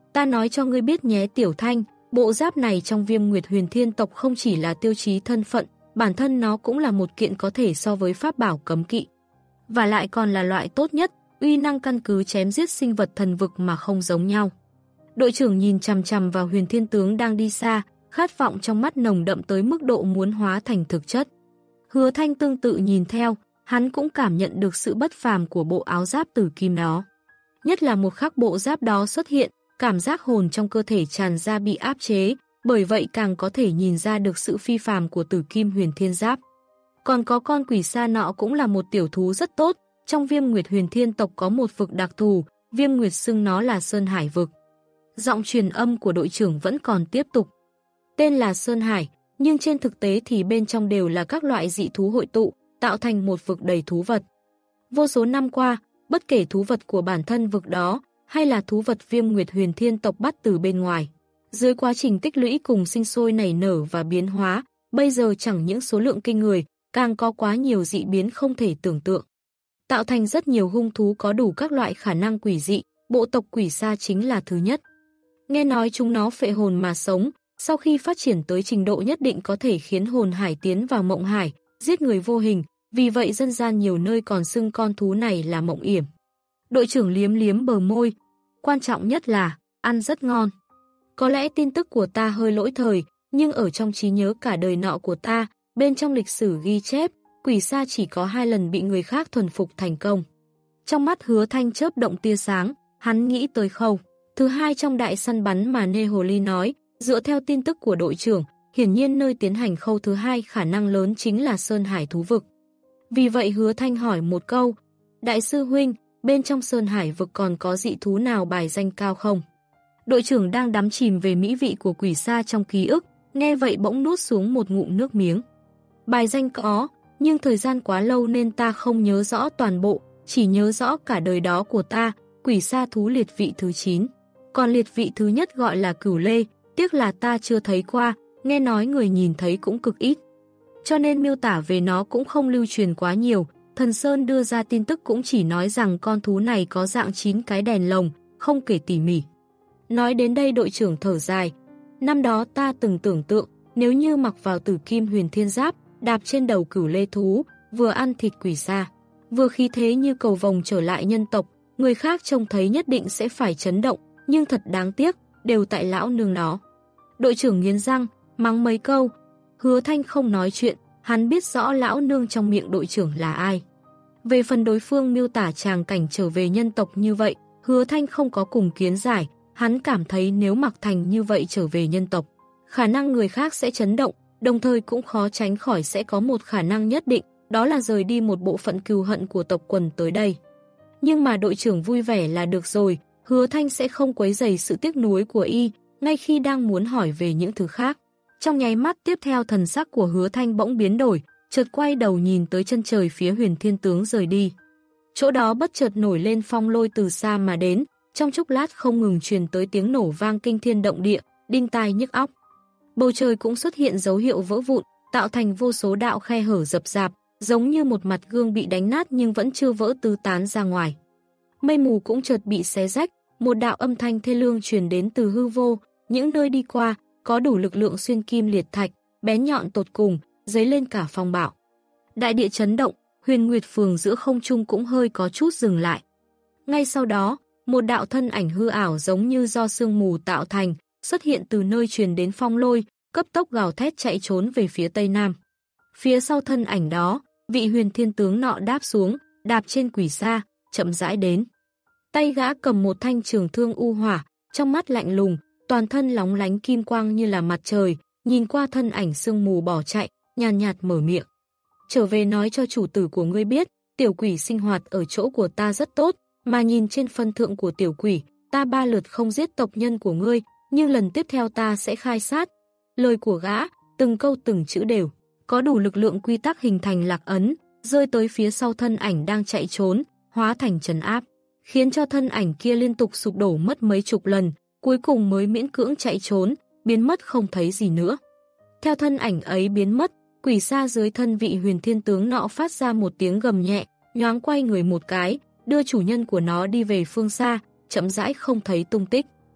S1: Ta nói cho ngươi biết nhé Tiểu Thanh, bộ giáp này trong Viêm Nguyệt Huyền Thiên tộc không chỉ là tiêu chí thân phận, bản thân nó cũng là một kiện có thể so với pháp bảo cấm kỵ. Và lại còn là loại tốt nhất, uy năng căn cứ chém giết sinh vật thần vực mà không giống nhau. Đội trưởng nhìn chằm chằm vào Huyền Thiên tướng đang đi xa, khát vọng trong mắt nồng đậm tới mức độ muốn hóa thành thực chất. Hứa Thanh tương tự nhìn theo, hắn cũng cảm nhận được sự bất phàm của bộ áo giáp tử kim đó. Nhất là một khắc bộ giáp đó xuất hiện, cảm giác hồn trong cơ thể tràn ra bị áp chế, bởi vậy càng có thể nhìn ra được sự phi phàm của tử kim huyền thiên giáp. Còn có con quỷ sa nọ cũng là một tiểu thú rất tốt, trong Viêm Nguyệt Huyền Thiên tộc có một vực đặc thù, Viêm Nguyệt xưng nó là Sơn Hải vực. Giọng truyền âm của đội trưởng vẫn còn tiếp tục. Tên là Sơn Hải, nhưng trên thực tế thì bên trong đều là các loại dị thú hội tụ, tạo thành một vực đầy thú vật. Vô số năm qua, bất kể thú vật của bản thân vực đó, hay là thú vật Viêm Nguyệt Huyền Thiên tộc bắt từ bên ngoài, dưới quá trình tích lũy cùng sinh sôi nảy nở và biến hóa, bây giờ chẳng những số lượng kinh người, càng có quá nhiều dị biến không thể tưởng tượng. Tạo thành rất nhiều hung thú có đủ các loại khả năng quỷ dị, bộ tộc quỷ sa chính là thứ nhất. Nghe nói chúng nó phệ hồn mà sống, sau khi phát triển tới trình độ nhất định có thể khiến hồn hải tiến vào mộng hải, giết người vô hình, vì vậy dân gian nhiều nơi còn xưng con thú này là mộng yểm. Đội trưởng liếm liếm bờ môi, quan trọng nhất là, ăn rất ngon. Có lẽ tin tức của ta hơi lỗi thời, nhưng ở trong trí nhớ cả đời nọ của ta, bên trong lịch sử ghi chép, quỷ sa chỉ có hai lần bị người khác thuần phục thành công. Trong mắt Hứa Thanh chớp động tia sáng, hắn nghĩ tới khâu thứ hai trong đại săn bắn mà Nê Hồ Ly nói, dựa theo tin tức của đội trưởng, hiển nhiên nơi tiến hành khâu thứ hai khả năng lớn chính là Sơn Hải thú vực. Vì vậy Hứa Thanh hỏi một câu, Đại sư huynh, bên trong Sơn Hải vực còn có dị thú nào bài danh cao không? Đội trưởng đang đắm chìm về mỹ vị của quỷ sa trong ký ức, nghe vậy bỗng nuốt xuống một ngụm nước miếng. Bài danh có, nhưng thời gian quá lâu nên ta không nhớ rõ toàn bộ, chỉ nhớ rõ cả đời đó của ta, quỷ sa thú liệt vị thứ chín. Còn liệt vị thứ nhất gọi là Cửu Lê, tiếc là ta chưa thấy qua, nghe nói người nhìn thấy cũng cực ít. Cho nên miêu tả về nó cũng không lưu truyền quá nhiều, Thần Sơn đưa ra tin tức cũng chỉ nói rằng con thú này có dạng chín cái đèn lồng, không kể tỉ mỉ. Nói đến đây đội trưởng thở dài, năm đó ta từng tưởng tượng, nếu như mặc vào tử kim huyền thiên giáp, đạp trên đầu Cửu Lê thú, vừa ăn thịt quỷ sa, vừa khí thế như cầu vồng trở lại nhân tộc, người khác trông thấy nhất định sẽ phải chấn động, nhưng thật đáng tiếc, đều tại lão nương nó. Đội trưởng nghiến răng, mắng mấy câu. Hứa Thanh không nói chuyện, hắn biết rõ lão nương trong miệng đội trưởng là ai. Về phần đối phương miêu tả tràng cảnh trở về nhân tộc như vậy, Hứa Thanh không có cùng kiến giải, hắn cảm thấy nếu mặc thành như vậy trở về nhân tộc, khả năng người khác sẽ chấn động, đồng thời cũng khó tránh khỏi sẽ có một khả năng nhất định, đó là rời đi một bộ phận cừu hận của tộc quần tới đây. Nhưng mà đội trưởng vui vẻ là được rồi, Hứa Thanh sẽ không quấy rầy sự tiếc nuối của y, ngay khi đang muốn hỏi về những thứ khác. Trong nháy mắt tiếp theo thần sắc của Hứa Thanh bỗng biến đổi, chợt quay đầu nhìn tới chân trời phía Huyền Thiên tướng rời đi. Chỗ đó bất chợt nổi lên phong lôi từ xa mà đến, trong chốc lát không ngừng truyền tới tiếng nổ vang kinh thiên động địa, đinh tai nhức óc. Bầu trời cũng xuất hiện dấu hiệu vỡ vụn, tạo thành vô số đạo khe hở rập rạp, giống như một mặt gương bị đánh nát nhưng vẫn chưa vỡ tứ tán ra ngoài. Mây mù cũng chợt bị xé rách, một đạo âm thanh thê lương truyền đến từ hư vô, những nơi đi qua, có đủ lực lượng xuyên kim liệt thạch, bén nhọn tột cùng, dấy lên cả phong bạo. Đại địa chấn động, Huyền Nguyệt Phường giữa không trung cũng hơi có chút dừng lại. Ngay sau đó, một đạo thân ảnh hư ảo giống như do sương mù tạo thành, xuất hiện từ nơi truyền đến phong lôi, cấp tốc gào thét chạy trốn về phía tây nam. Phía sau thân ảnh đó, vị Huyền Thiên tướng nọ đáp xuống, đạp trên quỷ sa, chậm rãi đến. Tay gã cầm một thanh trường thương u hỏa, trong mắt lạnh lùng, toàn thân lóng lánh kim quang như là mặt trời, nhìn qua thân ảnh sương mù bỏ chạy, nhàn nhạt, nhạt mở miệng. Trở về nói cho chủ tử của ngươi biết, tiểu quỷ sinh hoạt ở chỗ của ta rất tốt, mà nhìn trên phân thượng của tiểu quỷ, ta ba lượt không giết tộc nhân của ngươi, nhưng lần tiếp theo ta sẽ khai sát. Lời của gã, từng câu từng chữ đều, có đủ lực lượng quy tắc hình thành lạc ấn, rơi tới phía sau thân ảnh đang chạy trốn, hóa thành trấn áp, khiến cho thân ảnh kia liên tục sụp đổ mất mấy chục lần, cuối cùng mới miễn cưỡng chạy trốn, biến mất không thấy gì nữa. Theo thân ảnh ấy biến mất, quỷ sa dưới thân vị Huyền Thiên tướng nọ phát ra một tiếng gầm nhẹ, nhoáng quay người một cái, đưa chủ nhân của nó đi về phương xa, chậm rãi không thấy tung tích.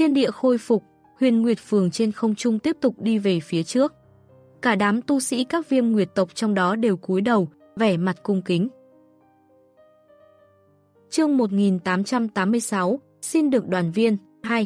S1: Thiên địa khôi phục, Huyền Nguyệt Phường trên không trung tiếp tục đi về phía trước. Cả đám tu sĩ các Viêm Nguyệt tộc trong đó đều cúi đầu, vẻ mặt cung kính. Chương một nghìn tám trăm tám mươi sáu, xin được đoàn viên, hai.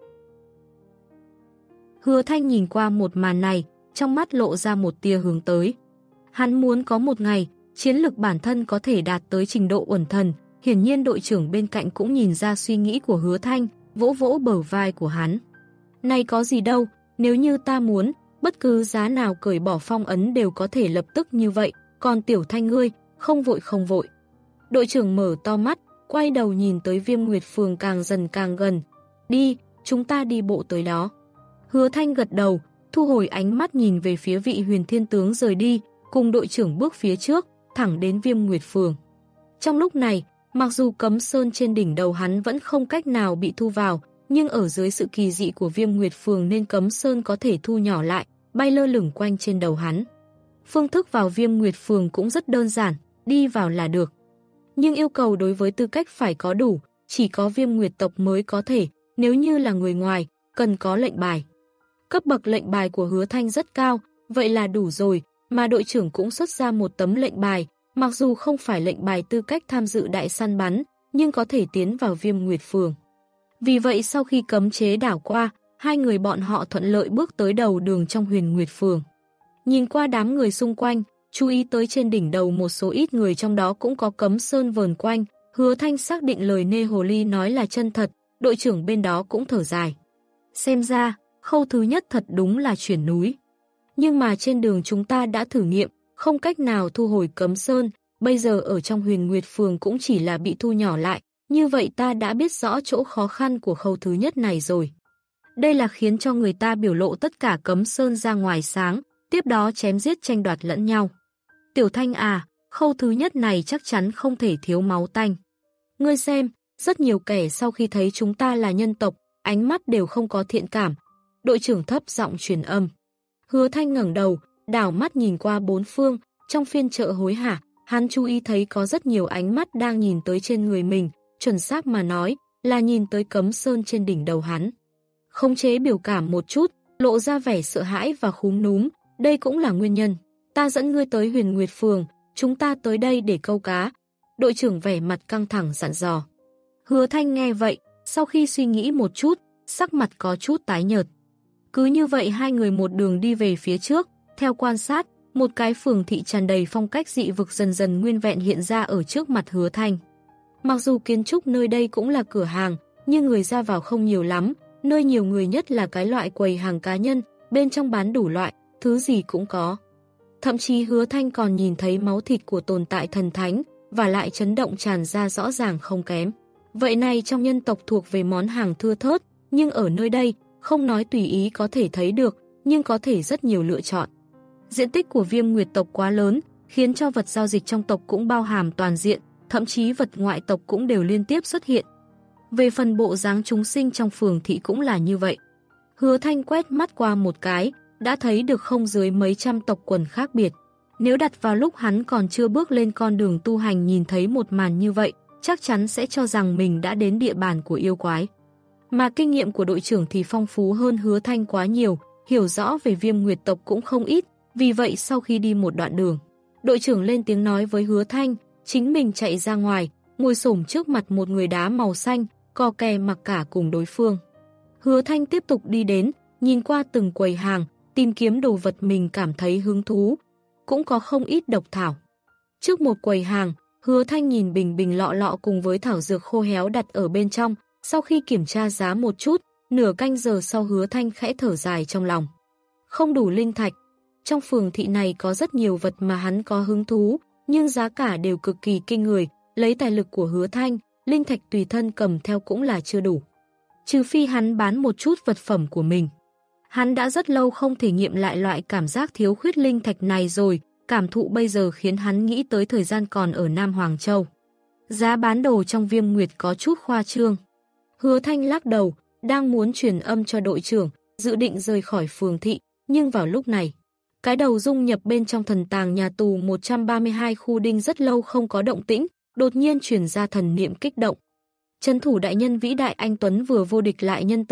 S1: Hứa Thanh nhìn qua một màn này, trong mắt lộ ra một tia hướng tới. Hắn muốn có một ngày, chiến lực bản thân có thể đạt tới trình độ uẩn thần. Hiển nhiên đội trưởng bên cạnh cũng nhìn ra suy nghĩ của Hứa Thanh, vỗ vỗ bờ vai của hắn. Này có gì đâu, nếu như ta muốn, bất cứ giá nào cởi bỏ phong ấn đều có thể lập tức như vậy, còn Tiểu Thanh ngươi, không vội không vội. Đội trưởng mở to mắt, quay đầu nhìn tới Viêm Nguyệt Phường càng dần càng gần. Đi, chúng ta đi bộ tới đó. Hứa Thanh gật đầu, thu hồi ánh mắt nhìn về phía vị Huyền Thiên Tướng rời đi, cùng đội trưởng bước phía trước, thẳng đến Viêm Nguyệt Phường. Trong lúc này, mặc dù cấm sơn trên đỉnh đầu hắn vẫn không cách nào bị thu vào, nhưng ở dưới sự kỳ dị của Viêm Nguyệt Phường nên cấm sơn có thể thu nhỏ lại, bay lơ lửng quanh trên đầu hắn. Phương thức vào Viêm Nguyệt Phường cũng rất đơn giản, đi vào là được. Nhưng yêu cầu đối với tư cách phải có đủ, chỉ có Viêm Nguyệt tộc mới có thể, nếu như là người ngoài, cần có lệnh bài. Cấp bậc lệnh bài của Hứa Thanh rất cao, vậy là đủ rồi, mà đội trưởng cũng xuất ra một tấm lệnh bài, mặc dù không phải lệnh bài tư cách tham dự đại săn bắn, nhưng có thể tiến vào Viêm Nguyệt Phường. Vì vậy sau khi cấm chế đảo qua, hai người bọn họ thuận lợi bước tới đầu đường trong Huyền Nguyệt Phường. Nhìn qua đám người xung quanh, chú ý tới trên đỉnh đầu một số ít người trong đó cũng có cấm sơn vờn quanh, Hứa Thanh xác định lời Nê Hồ Ly nói là chân thật, đội trưởng bên đó cũng thở dài. Xem ra, khâu thứ nhất thật đúng là chuyển núi. Nhưng mà trên đường chúng ta đã thử nghiệm, không cách nào thu hồi cấm sơn, bây giờ ở trong Huyền Nguyệt Phường cũng chỉ là bị thu nhỏ lại, như vậy ta đã biết rõ chỗ khó khăn của khâu thứ nhất này rồi. Đây là khiến cho người ta biểu lộ tất cả cấm sơn ra ngoài sáng, tiếp đó chém giết tranh đoạt lẫn nhau. Tiểu Thanh à, khâu thứ nhất này chắc chắn không thể thiếu máu tanh. Ngươi xem, rất nhiều kẻ sau khi thấy chúng ta là nhân tộc, ánh mắt đều không có thiện cảm. Đội trưởng thấp giọng truyền âm. Hứa Thanh ngẩng đầu, đảo mắt nhìn qua bốn phương, trong phiên chợ hối hả, hắn chú ý thấy có rất nhiều ánh mắt đang nhìn tới trên người mình, chuẩn xác mà nói, là nhìn tới cấm sơn trên đỉnh đầu hắn. Khống chế biểu cảm một chút, lộ ra vẻ sợ hãi và khúm núm, đây cũng là nguyên nhân. Ta dẫn ngươi tới Huyền Nguyệt Phường, chúng ta tới đây để câu cá. Đội trưởng vẻ mặt căng thẳng dặn dò. Hứa Thanh nghe vậy, sau khi suy nghĩ một chút, sắc mặt có chút tái nhợt. Cứ như vậy hai người một đường đi về phía trước, theo quan sát, một cái phường thị tràn đầy phong cách dị vực dần dần nguyên vẹn hiện ra ở trước mặt Hứa Thanh. Mặc dù kiến trúc nơi đây cũng là cửa hàng, nhưng người ra vào không nhiều lắm, nơi nhiều người nhất là cái loại quầy hàng cá nhân, bên trong bán đủ loại, thứ gì cũng có. Thậm chí Hứa Thanh còn nhìn thấy máu thịt của tồn tại thần thánh, và lại chấn động tràn ra rõ ràng không kém. Vậy này trong nhân tộc thuộc về món hàng thưa thớt, nhưng ở nơi đây, không nói tùy ý có thể thấy được, nhưng có thể rất nhiều lựa chọn. Diện tích của Viêm Nguyệt tộc quá lớn, khiến cho vật giao dịch trong tộc cũng bao hàm toàn diện, thậm chí vật ngoại tộc cũng đều liên tiếp xuất hiện. Về phần bộ dáng chúng sinh trong phường thị cũng là như vậy. Hứa Thanh quét mắt qua một cái, đã thấy được không dưới mấy trăm tộc quần khác biệt. Nếu đặt vào lúc hắn còn chưa bước lên con đường tu hành nhìn thấy một màn như vậy, chắc chắn sẽ cho rằng mình đã đến địa bàn của yêu quái. Mà kinh nghiệm của đội trưởng thì phong phú hơn Hứa Thanh quá nhiều, hiểu rõ về Viêm Nguyệt tộc cũng không ít, vì vậy sau khi đi một đoạn đường, đội trưởng lên tiếng nói với Hứa Thanh, chính mình chạy ra ngoài, ngồi xổm trước mặt một người đá màu xanh, co kè mặc cả cùng đối phương. Hứa Thanh tiếp tục đi đến, nhìn qua từng quầy hàng, tìm kiếm đồ vật mình cảm thấy hứng thú, cũng có không ít độc thảo. Trước một quầy hàng, Hứa Thanh nhìn bình bình lọ lọ cùng với thảo dược khô héo đặt ở bên trong, sau khi kiểm tra giá một chút, nửa canh giờ sau Hứa Thanh khẽ thở dài trong lòng. Không đủ linh thạch. Trong phường thị này có rất nhiều vật mà hắn có hứng thú, nhưng giá cả đều cực kỳ kinh người, lấy tài lực của Hứa Thanh, linh thạch tùy thân cầm theo cũng là chưa đủ. Trừ phi hắn bán một chút vật phẩm của mình. Hắn đã rất lâu không thể nghiệm lại loại cảm giác thiếu khuyết linh thạch này rồi, cảm thụ bây giờ khiến hắn nghĩ tới thời gian còn ở Nam Hoàng Châu. Giá bán đồ trong Viêm Nguyệt có chút khoa trương. Hứa Thanh lắc đầu, đang muốn truyền âm cho đội trưởng, dự định rời khỏi phường thị, nhưng vào lúc này, cái đầu dung nhập bên trong thần tàng nhà tù một trăm ba mươi hai khu đinh rất lâu không có động tĩnh, đột nhiên truyền ra thần niệm kích động. Trấn thủ đại nhân vĩ đại anh Tuấn vừa vô địch lại nhân từ,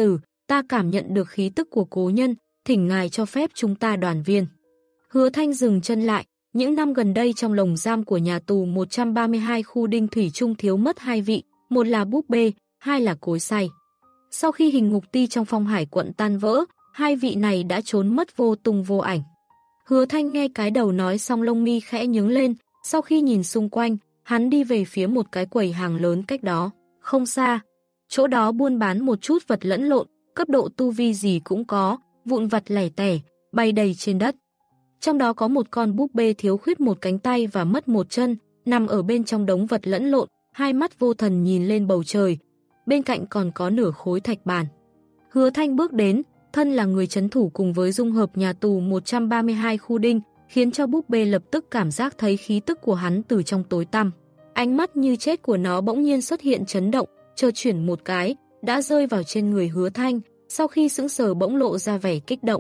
S1: ta cảm nhận được khí tức của cố nhân, thỉnh ngài cho phép chúng ta đoàn viên. Hứa Thanh dừng chân lại, những năm gần đây trong lồng giam của nhà tù một trăm ba mươi hai khu Đinh Thủy Trung thiếu mất hai vị, một là búp bê, hai là cối xay. Sau khi hình ngục ti trong Phong Hải quận tan vỡ, hai vị này đã trốn mất vô tung vô ảnh. Hứa Thanh nghe cái đầu nói xong lông mi khẽ nhướng lên, sau khi nhìn xung quanh, hắn đi về phía một cái quầy hàng lớn cách đó, không xa. Chỗ đó buôn bán một chút vật lẫn lộn, cấp độ tu vi gì cũng có, vụn vặt lẻ tẻ, bay đầy trên đất. Trong đó có một con búp bê thiếu khuyết một cánh tay và mất một chân, nằm ở bên trong đống vật lẫn lộn, hai mắt vô thần nhìn lên bầu trời. Bên cạnh còn có nửa khối thạch bàn. Hứa Thanh bước đến, thân là người trấn thủ cùng với dung hợp nhà tù một trăm ba mươi hai khu Đinh, khiến cho búp bê lập tức cảm giác thấy khí tức của hắn từ trong tối tăm. Ánh mắt như chết của nó bỗng nhiên xuất hiện chấn động, chợt chuyển một cái, đã rơi vào trên người Hứa Thanh, sau khi sững sờ bỗng lộ ra vẻ kích động.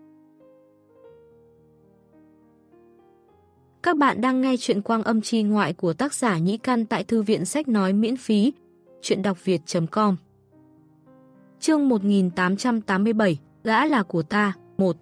S1: Các bạn đang nghe chuyện Quang Âm Chi Ngoại của tác giả Nhĩ Căn tại Thư viện Sách Nói miễn phí, chuyện đọc việt chấm com. Chương một nghìn tám trăm tám mươi bảy, gã là của ta, một.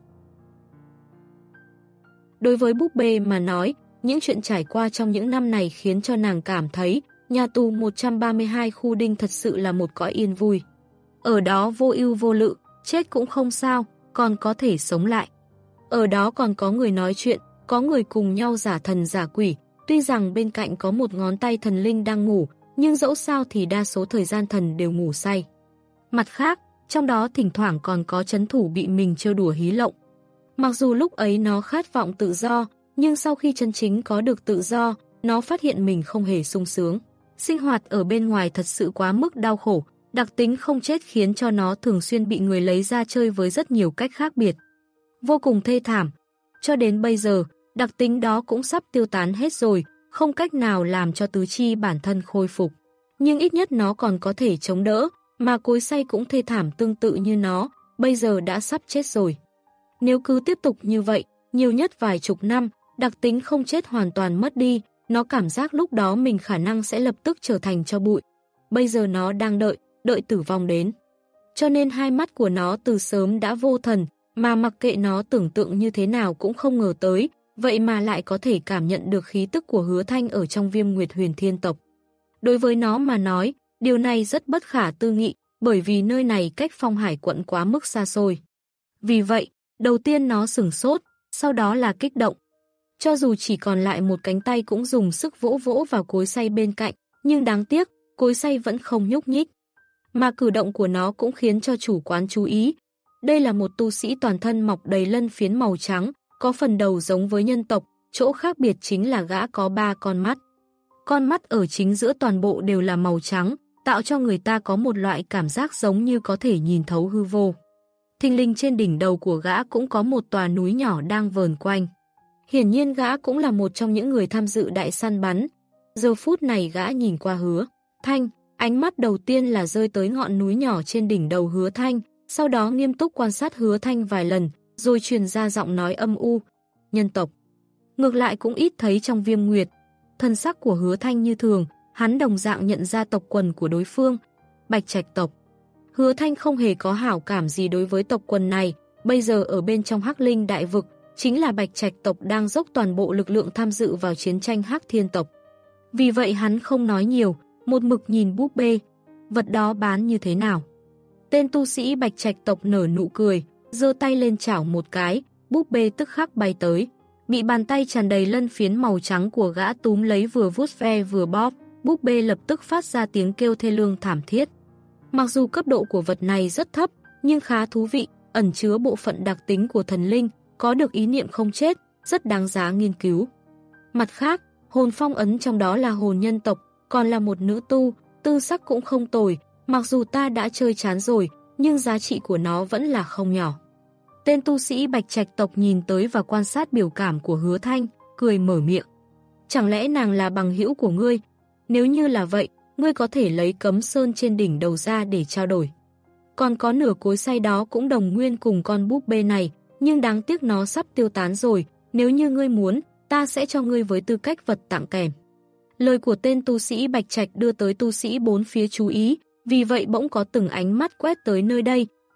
S1: Đối với búp bê mà nói, những chuyện trải qua trong những năm này khiến cho nàng cảm thấy nhà tù một trăm ba mươi hai khu Đinh thật sự là một cõi yên vui. Ở đó vô ưu vô lự, chết cũng không sao, còn có thể sống lại. Ở đó còn có người nói chuyện, có người cùng nhau giả thần giả quỷ, tuy rằng bên cạnh có một ngón tay thần linh đang ngủ, nhưng dẫu sao thì đa số thời gian thần đều ngủ say. Mặt khác, trong đó thỉnh thoảng còn có trấn thủ bị mình trêu đùa hí lộng. Mặc dù lúc ấy nó khát vọng tự do, nhưng sau khi chân chính có được tự do, nó phát hiện mình không hề sung sướng. Sinh hoạt ở bên ngoài thật sự quá mức đau khổ, đặc tính không chết khiến cho nó thường xuyên bị người lấy ra chơi với rất nhiều cách khác biệt. Vô cùng thê thảm. Cho đến bây giờ, đặc tính đó cũng sắp tiêu tán hết rồi, không cách nào làm cho tứ chi bản thân khôi phục. Nhưng ít nhất nó còn có thể chống đỡ, mà cối xay cũng thê thảm tương tự như nó, bây giờ đã sắp chết rồi. Nếu cứ tiếp tục như vậy, nhiều nhất vài chục năm, đặc tính không chết hoàn toàn mất đi, nó cảm giác lúc đó mình khả năng sẽ lập tức trở thành tro bụi. Bây giờ nó đang đợi, đợi tử vong đến. Cho nên hai mắt của nó từ sớm đã vô thần, mà mặc kệ nó tưởng tượng như thế nào cũng không ngờ tới, vậy mà lại có thể cảm nhận được khí tức của Hứa Thanh ở trong Viêm Nguyệt Huyền Thiên tộc. Đối với nó mà nói, điều này rất bất khả tư nghị, bởi vì nơi này cách Phong Hải quận quá mức xa xôi. Vì vậy, đầu tiên nó sửng sốt, sau đó là kích động. Cho dù chỉ còn lại một cánh tay cũng dùng sức vỗ vỗ vào cối xay bên cạnh, nhưng đáng tiếc, cối xay vẫn không nhúc nhích. Mà cử động của nó cũng khiến cho chủ quán chú ý. Đây là một tu sĩ toàn thân mọc đầy lân phiến màu trắng, có phần đầu giống với nhân tộc, chỗ khác biệt chính là gã có ba con mắt. Con mắt ở chính giữa toàn bộ đều là màu trắng, tạo cho người ta có một loại cảm giác giống như có thể nhìn thấu hư vô. Thình lình trên đỉnh đầu của gã cũng có một tòa núi nhỏ đang vờn quanh. Hiển nhiên gã cũng là một trong những người tham dự đại săn bắn. Giờ phút này gã nhìn qua Hứa Thanh, ánh mắt đầu tiên là rơi tới ngọn núi nhỏ trên đỉnh đầu Hứa Thanh, sau đó nghiêm túc quan sát Hứa Thanh vài lần, rồi truyền ra giọng nói âm u, nhân tộc. Ngược lại cũng ít thấy trong Viêm Nguyệt. Thân sắc của Hứa Thanh như thường, hắn đồng dạng nhận ra tộc quần của đối phương, Bạch Trạch tộc. Hứa Thanh không hề có hảo cảm gì đối với tộc quần này, bây giờ ở bên trong Hắc Linh Đại Vực, chính là Bạch Trạch tộc đang dốc toàn bộ lực lượng tham dự vào chiến tranh Hắc Thiên tộc. Vì vậy hắn không nói nhiều, một mực nhìn búp bê, vật đó bán như thế nào. Tên tu sĩ Bạch Trạch tộc nở nụ cười, giơ tay lên chảo một cái, búp bê tức khắc bay tới. Bị bàn tay tràn đầy lân phiến màu trắng của gã túm lấy vừa vuốt ve vừa bóp, búp bê lập tức phát ra tiếng kêu thê lương thảm thiết. Mặc dù cấp độ của vật này rất thấp, nhưng khá thú vị, ẩn chứa bộ phận đặc tính của thần linh, có được ý niệm không chết, rất đáng giá nghiên cứu. Mặt khác, hồn phong ấn trong đó là hồn nhân tộc, còn là một nữ tu, tư sắc cũng không tồi, mặc dù ta đã chơi chán rồi, nhưng giá trị của nó vẫn là không nhỏ. Tên tu sĩ Bạch Trạch tộc nhìn tới và quan sát biểu cảm của Hứa Thanh, cười mở miệng. Chẳng lẽ nàng là bằng hữu của ngươi? Nếu như là vậy, ngươi có thể lấy cấm sơn trên đỉnh đầu ra để trao đổi. Còn có nửa cối xay đó cũng đồng nguyên cùng con búp bê này, nhưng đáng tiếc nó sắp tiêu tán rồi, nếu như ngươi muốn, ta sẽ cho ngươi với tư cách vật tặng kèm. Lời của tên tu sĩ Bạch Trạch đưa tới tu sĩ bốn phía chú ý, vì vậy bỗng có từng ánh mắt quét tới nơi đây,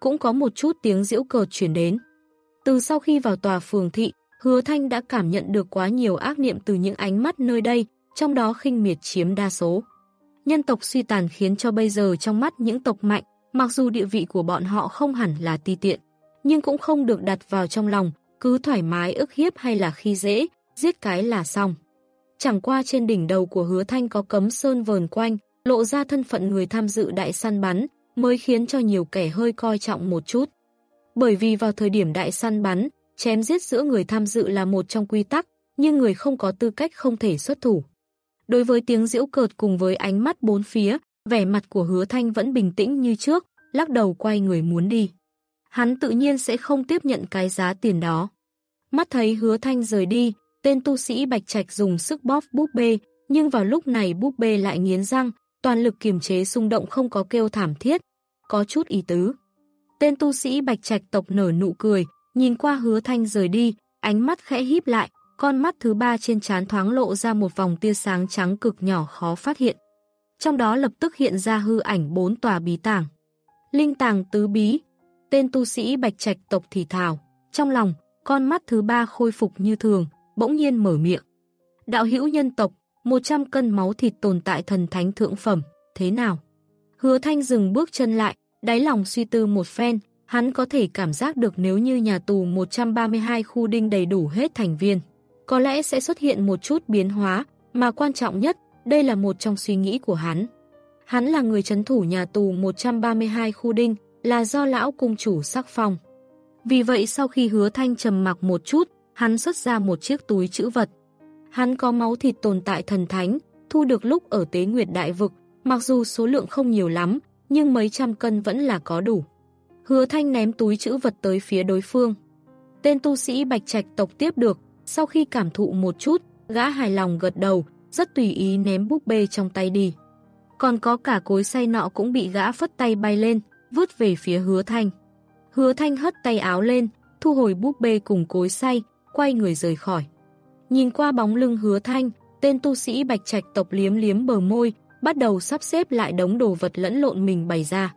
S1: cũng có một chút tiếng giễu cợt truyền đến. Từ sau khi vào tòa phường thị, Hứa Thanh đã cảm nhận được quá nhiều ác niệm từ những ánh mắt nơi đây, trong đó khinh miệt chiếm đa số. Nhân tộc suy tàn khiến cho bây giờ trong mắt những tộc mạnh, mặc dù địa vị của bọn họ không hẳn là ti tiện, nhưng cũng không được đặt vào trong lòng, cứ thoải mái ức hiếp hay là khi dễ, giết cái là xong. Chẳng qua trên đỉnh đầu của Hứa Thanh có cấm sơn vờn quanh, lộ ra thân phận người tham dự đại săn bắn, mới khiến cho nhiều kẻ hơi coi trọng một chút. Bởi vì vào thời điểm đại săn bắn, chém giết giữa người tham dự là một trong quy tắc, nhưng người không có tư cách không thể xuất thủ. Đối với tiếng giễu cợt cùng với ánh mắt bốn phía, vẻ mặt của Hứa Thanh vẫn bình tĩnh như trước, lắc đầu quay người muốn đi. Hắn tự nhiên sẽ không tiếp nhận cái giá tiền đó. Mắt thấy Hứa Thanh rời đi, tên tu sĩ Bạch Trạch dùng sức bóp búp bê, nhưng vào lúc này búp bê lại nghiến răng, toàn lực kiềm chế xung động không có kêu thảm thiết, có chút ý tứ. Tên tu sĩ Bạch Trạch tộc nở nụ cười, nhìn qua Hứa Thanh rời đi, ánh mắt khẽ híp lại, con mắt thứ ba trên trán thoáng lộ ra một vòng tia sáng trắng cực nhỏ khó phát hiện. Trong đó lập tức hiện ra hư ảnh bốn tòa bí tàng. Linh tàng tứ bí, tên tu sĩ Bạch Trạch tộc thì thào, trong lòng, con mắt thứ ba khôi phục như thường, bỗng nhiên mở miệng. Đạo hữu nhân tộc, một trăm cân máu thịt tồn tại thần thánh thượng phẩm, thế nào? Hứa Thanh dừng bước chân lại, đáy lòng suy tư một phen, hắn có thể cảm giác được nếu như nhà tù một trăm ba mươi hai khu đinh đầy đủ hết thành viên, có lẽ sẽ xuất hiện một chút biến hóa, mà quan trọng nhất, đây là một trong suy nghĩ của hắn. Hắn là người trấn thủ nhà tù một trăm ba mươi hai khu đinh, là do lão cung chủ sắc phong. Vì vậy sau khi Hứa Thanh trầm mặc một chút, hắn xuất ra một chiếc túi trữ vật. Hắn có máu thịt tồn tại thần thánh, thu được lúc ở Tế Nguyệt Đại Vực, mặc dù số lượng không nhiều lắm, nhưng mấy trăm cân vẫn là có đủ. Hứa Thanh ném túi trữ vật tới phía đối phương. Tên tu sĩ Bạch Trạch tộc tiếp được, sau khi cảm thụ một chút, gã hài lòng gật đầu, rất tùy ý ném búp bê trong tay đi. Còn có cả cối xay nọ cũng bị gã phất tay bay lên, vứt về phía Hứa Thanh. Hứa Thanh hất tay áo lên, thu hồi búp bê cùng cối xay, quay người rời khỏi. Nhìn qua bóng lưng Hứa Thanh, tên tu sĩ Bạch Trạch tộc liếm liếm bờ môi, bắt đầu sắp xếp lại đống đồ vật lẫn lộn mình bày ra.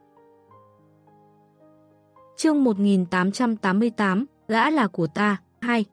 S1: Chương một nghìn tám trăm tám mươi tám, gã là của ta, hai.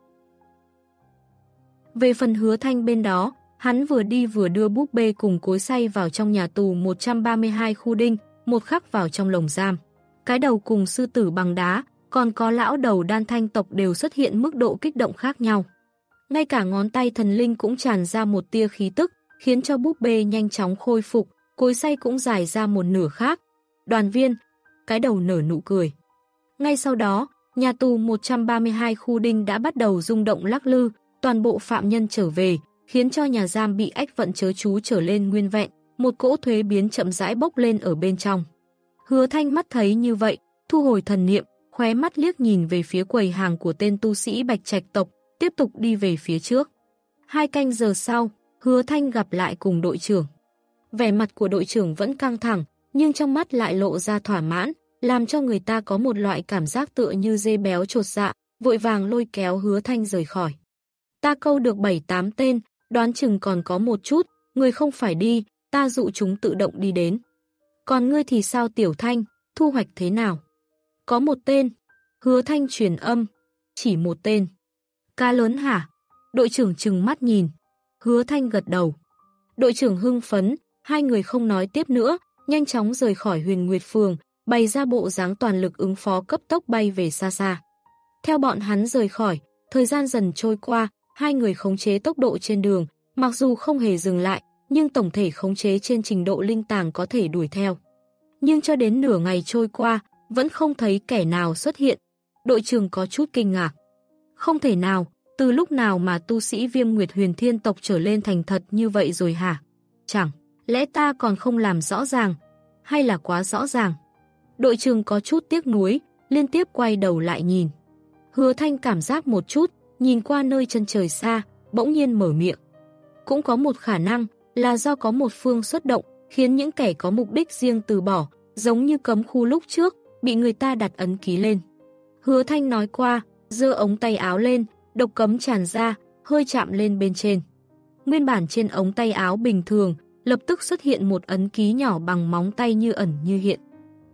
S1: Về phần Hứa Thanh bên đó, hắn vừa đi vừa đưa búp bê cùng cối xay vào trong nhà tù một trăm ba mươi hai khu đinh, một khắc vào trong lồng giam. Cái đầu cùng sư tử bằng đá, còn có lão đầu đan thanh tộc đều xuất hiện mức độ kích động khác nhau. Ngay cả ngón tay thần linh cũng tràn ra một tia khí tức, khiến cho búp bê nhanh chóng khôi phục, cối xay cũng dài ra một nửa khác. Đoàn viên, cái đầu nở nụ cười. Ngay sau đó, nhà tù một trăm ba mươi hai khu đinh đã bắt đầu rung động lắc lư, toàn bộ phạm nhân trở về, khiến cho nhà giam bị ách vận chớ chú trở lên nguyên vẹn, một cỗ thuế biến chậm rãi bốc lên ở bên trong. Hứa Thanh mắt thấy như vậy, thu hồi thần niệm, khóe mắt liếc nhìn về phía quầy hàng của tên tu sĩ Bạch Trạch tộc, tiếp tục đi về phía trước. Hai canh giờ sau, Hứa Thanh gặp lại cùng đội trưởng. Vẻ mặt của đội trưởng vẫn căng thẳng, nhưng trong mắt lại lộ ra thỏa mãn, làm cho người ta có một loại cảm giác tựa như dê béo chột dạ, vội vàng lôi kéo Hứa Thanh rời khỏi. Ta câu được bảy tám tên, đoán chừng còn có một chút, người không phải đi, ta dụ chúng tự động đi đến. Còn ngươi thì sao Tiểu Thanh, thu hoạch thế nào? Có một tên. Hứa Thanh truyền âm. Chỉ một tên. Cá lớn hả? Đội trưởng trừng mắt nhìn. Hứa Thanh gật đầu. Đội trưởng hưng phấn, hai người không nói tiếp nữa, nhanh chóng rời khỏi Huyền Nguyệt Phường, bày ra bộ dáng toàn lực ứng phó cấp tốc bay về xa xa. Theo bọn hắn rời khỏi, thời gian dần trôi qua, hai người khống chế tốc độ trên đường, mặc dù không hề dừng lại, nhưng tổng thể khống chế trên trình độ linh tàng có thể đuổi theo. Nhưng cho đến nửa ngày trôi qua, vẫn không thấy kẻ nào xuất hiện. Đội trưởng có chút kinh ngạc. Không thể nào, từ lúc nào mà tu sĩ Viêm Nguyệt Huyền Thiên tộc trở lên thành thật như vậy rồi hả? Chẳng lẽ ta còn không làm rõ ràng, hay là quá rõ ràng? Đội trưởng có chút tiếc nuối, liên tiếp quay đầu lại nhìn. Hứa Thanh cảm giác một chút, nhìn qua nơi chân trời xa, bỗng nhiên mở miệng. Cũng có một khả năng là do có một phương xuất động, khiến những kẻ có mục đích riêng từ bỏ, giống như cấm khu lúc trước, bị người ta đặt ấn ký lên. Hứa Thanh nói qua, giơ ống tay áo lên, độc cấm tràn ra, hơi chạm lên bên trên. Nguyên bản trên ống tay áo bình thường, lập tức xuất hiện một ấn ký nhỏ bằng móng tay như ẩn như hiện.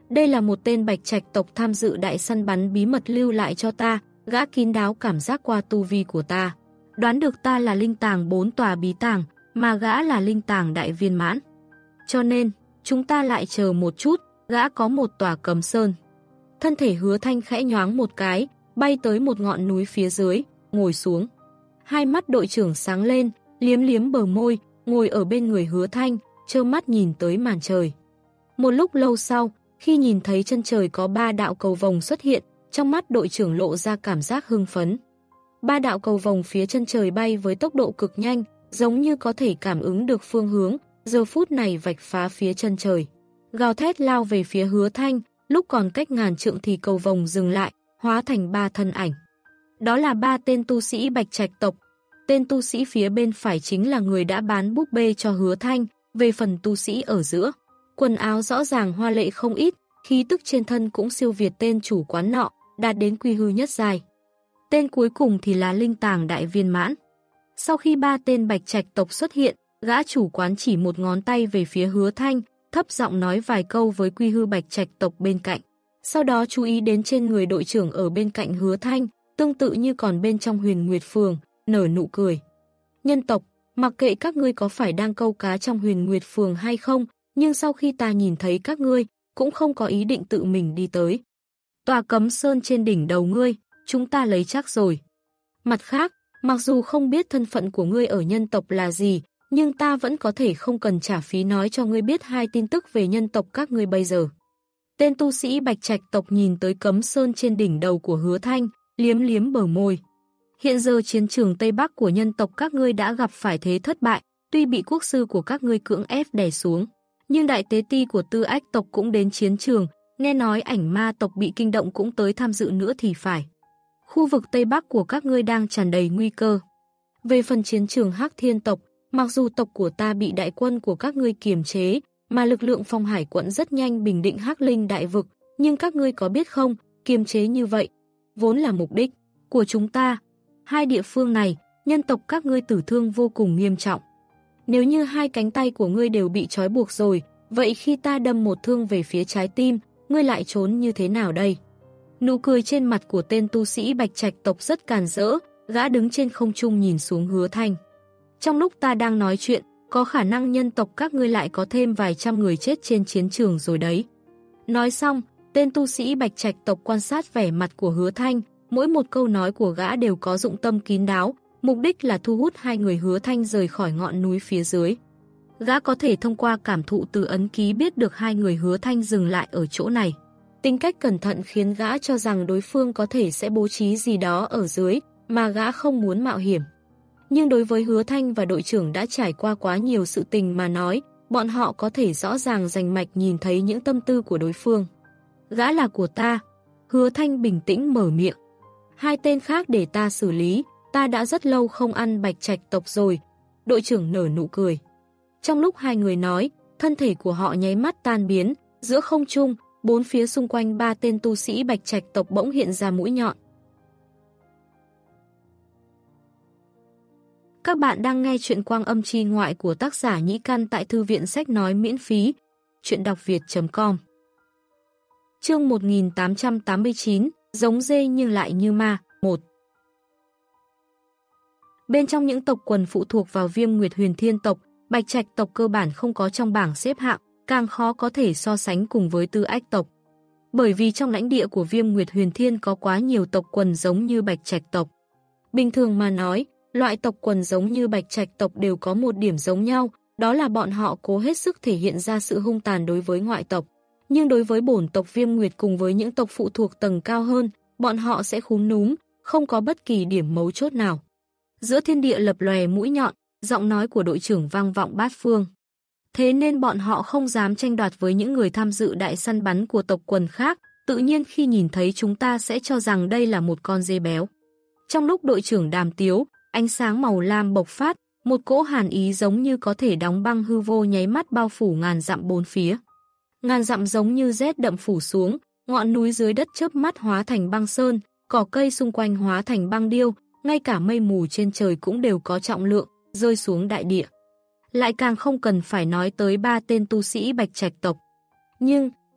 S1: Đây là một tên bạch trạch tộc tham dự đại săn bắn bí mật lưu lại cho ta, gã kín đáo cảm giác qua tu vi của ta. Đoán được ta là linh tàng bốn tòa bí tàng, mà gã là linh tàng đại viên mãn. Cho nên, chúng ta lại chờ một chút, gã có một tòa cấm sơn. Thân thể Hứa Thanh khẽ nhoáng một cái, bay tới một ngọn núi phía dưới, ngồi xuống. Hai mắt đội trưởng sáng lên, liếm liếm bờ môi, ngồi ở bên người Hứa Thanh, trơ mắt nhìn tới màn trời. Một lúc lâu sau, khi nhìn thấy chân trời có ba đạo cầu vồng xuất hiện, trong mắt đội trưởng lộ ra cảm giác hưng phấn. Ba đạo cầu vồng phía chân trời bay với tốc độ cực nhanh, giống như có thể cảm ứng được phương hướng, giờ phút này vạch phá phía chân trời. Gào thét lao về phía Hứa Thanh, lúc còn cách ngàn trượng thì cầu vồng dừng lại, hóa thành ba thân ảnh. Đó là ba tên tu sĩ bạch trạch tộc. Tên tu sĩ phía bên phải chính là người đã bán búp bê cho Hứa Thanh, về phần tu sĩ ở giữa. Quần áo rõ ràng hoa lệ không ít, khí tức trên thân cũng siêu việt tên chủ quán nọ, đạt đến quy hư nhất giai. Tên cuối cùng thì là linh tàng đại viên mãn. Sau khi ba tên bạch trạch tộc xuất hiện, gã chủ quán chỉ một ngón tay về phía Hứa Thanh, thấp giọng nói vài câu với quy hư bạch trạch tộc bên cạnh. Sau đó chú ý đến trên người đội trưởng ở bên cạnh Hứa Thanh, tương tự như còn bên trong Huyền Nguyệt Phường, nở nụ cười. Nhân tộc, mặc kệ các ngươi có phải đang câu cá trong Huyền Nguyệt Phường hay không, nhưng sau khi ta nhìn thấy các ngươi, cũng không có ý định tự mình đi tới. Tòa cấm sơn trên đỉnh đầu ngươi, chúng ta lấy chắc rồi. Mặt khác, mặc dù không biết thân phận của ngươi ở nhân tộc là gì, nhưng ta vẫn có thể không cần trả phí nói cho ngươi biết hai tin tức về nhân tộc các ngươi bây giờ. Tên tu sĩ bạch trạch tộc nhìn tới cấm sơn trên đỉnh đầu của Hứa Thanh, liếm liếm bờ môi. Hiện giờ chiến trường Tây Bắc của nhân tộc các ngươi đã gặp phải thế thất bại, tuy bị quốc sư của các ngươi cưỡng ép đè xuống. Nhưng đại tế ti của Tư Ách tộc cũng đến chiến trường, nghe nói ảnh ma tộc bị kinh động cũng tới tham dự nữa thì phải. Khu vực Tây Bắc của các ngươi đang tràn đầy nguy cơ. Về phần chiến trường Hắc Thiên tộc, mặc dù tộc của ta bị đại quân của các ngươi kiềm chế, mà lực lượng Phong Hải quận rất nhanh bình định Hắc Linh đại vực, nhưng các ngươi có biết không, kiềm chế như vậy, vốn là mục đích của chúng ta. Hai địa phương này, nhân tộc các ngươi tử thương vô cùng nghiêm trọng. Nếu như hai cánh tay của ngươi đều bị trói buộc rồi, vậy khi ta đâm một thương về phía trái tim, ngươi lại trốn như thế nào đây? Nụ cười trên mặt của tên tu sĩ bạch trạch tộc rất càn rỡ, gã đứng trên không trung nhìn xuống Hứa Thanh. Trong lúc ta đang nói chuyện, có khả năng nhân tộc các ngươi lại có thêm vài trăm người chết trên chiến trường rồi đấy. Nói xong, tên tu sĩ bạch trạch tộc quan sát vẻ mặt của Hứa Thanh, mỗi một câu nói của gã đều có dụng tâm kín đáo, mục đích là thu hút hai người Hứa Thanh rời khỏi ngọn núi phía dưới. Gã có thể thông qua cảm thụ từ ấn ký biết được hai người Hứa Thanh dừng lại ở chỗ này. Tính cách cẩn thận khiến gã cho rằng đối phương có thể sẽ bố trí gì đó ở dưới, mà gã không muốn mạo hiểm. Nhưng đối với Hứa Thanh và đội trưởng đã trải qua quá nhiều sự tình mà nói, bọn họ có thể rõ ràng rành mạch nhìn thấy những tâm tư của đối phương. Gã là của ta. Hứa Thanh bình tĩnh mở miệng. Hai tên khác để ta xử lý, ta đã rất lâu không ăn bạch trạch tộc rồi. Đội trưởng nở nụ cười. Trong lúc hai người nói, thân thể của họ nháy mắt tan biến, giữa không trung, bốn phía xung quanh ba tên tu sĩ bạch trạch tộc bỗng hiện ra mũi nhọn. Các bạn đang nghe chuyện Quang Âm Chi Ngoại của tác giả Nhĩ Căn tại thư viện sách nói miễn phí, chuyện đọc việt chấm com. Chương một nghìn tám trăm tám mươi chín, giống dê nhưng lại như ma, một. Bên trong những tộc quần phụ thuộc vào Viêm Nguyệt Huyền Thiên tộc, bạch trạch tộc cơ bản không có trong bảng xếp hạng, càng khó có thể so sánh cùng với Tư Ách tộc. Bởi vì trong lãnh địa của Viêm Nguyệt Huyền Thiên có quá nhiều tộc quần giống như bạch trạch tộc. Bình thường mà nói, loại tộc quần giống như bạch trạch tộc đều có một điểm giống nhau, đó là bọn họ cố hết sức thể hiện ra sự hung tàn đối với ngoại tộc. Nhưng đối với bổn tộc Viêm Nguyệt cùng với những tộc phụ thuộc tầng cao hơn, bọn họ sẽ khúm núm, không có bất kỳ điểm mấu chốt nào. Giữa thiên địa lập lòe mũi nhọn, giọng nói của đội trưởng vang vọng bát phương. Thế nên bọn họ không dám tranh đoạt với những người tham dự đại săn bắn của tộc quần khác, tự nhiên khi nhìn thấy chúng ta sẽ cho rằng đây là một con dê béo. Trong lúc đội trưởng đàm tiếu, ánh sáng màu lam bộc phát, một cỗ hàn ý giống như có thể đóng băng hư vô nháy mắt bao phủ ngàn dặm bốn phía. Ngàn dặm giống như rét đậm phủ xuống, ngọn núi dưới đất chớp mắt hóa thành băng sơn, cỏ cây xung quanh hóa thành băng điêu, ngay cả mây mù trên trời cũng đều có trọng lượng, rơi xuống đại địa. Lại càng không cần phải nói tới ba tên tu sĩ bạch trạch tộc. Nhưng,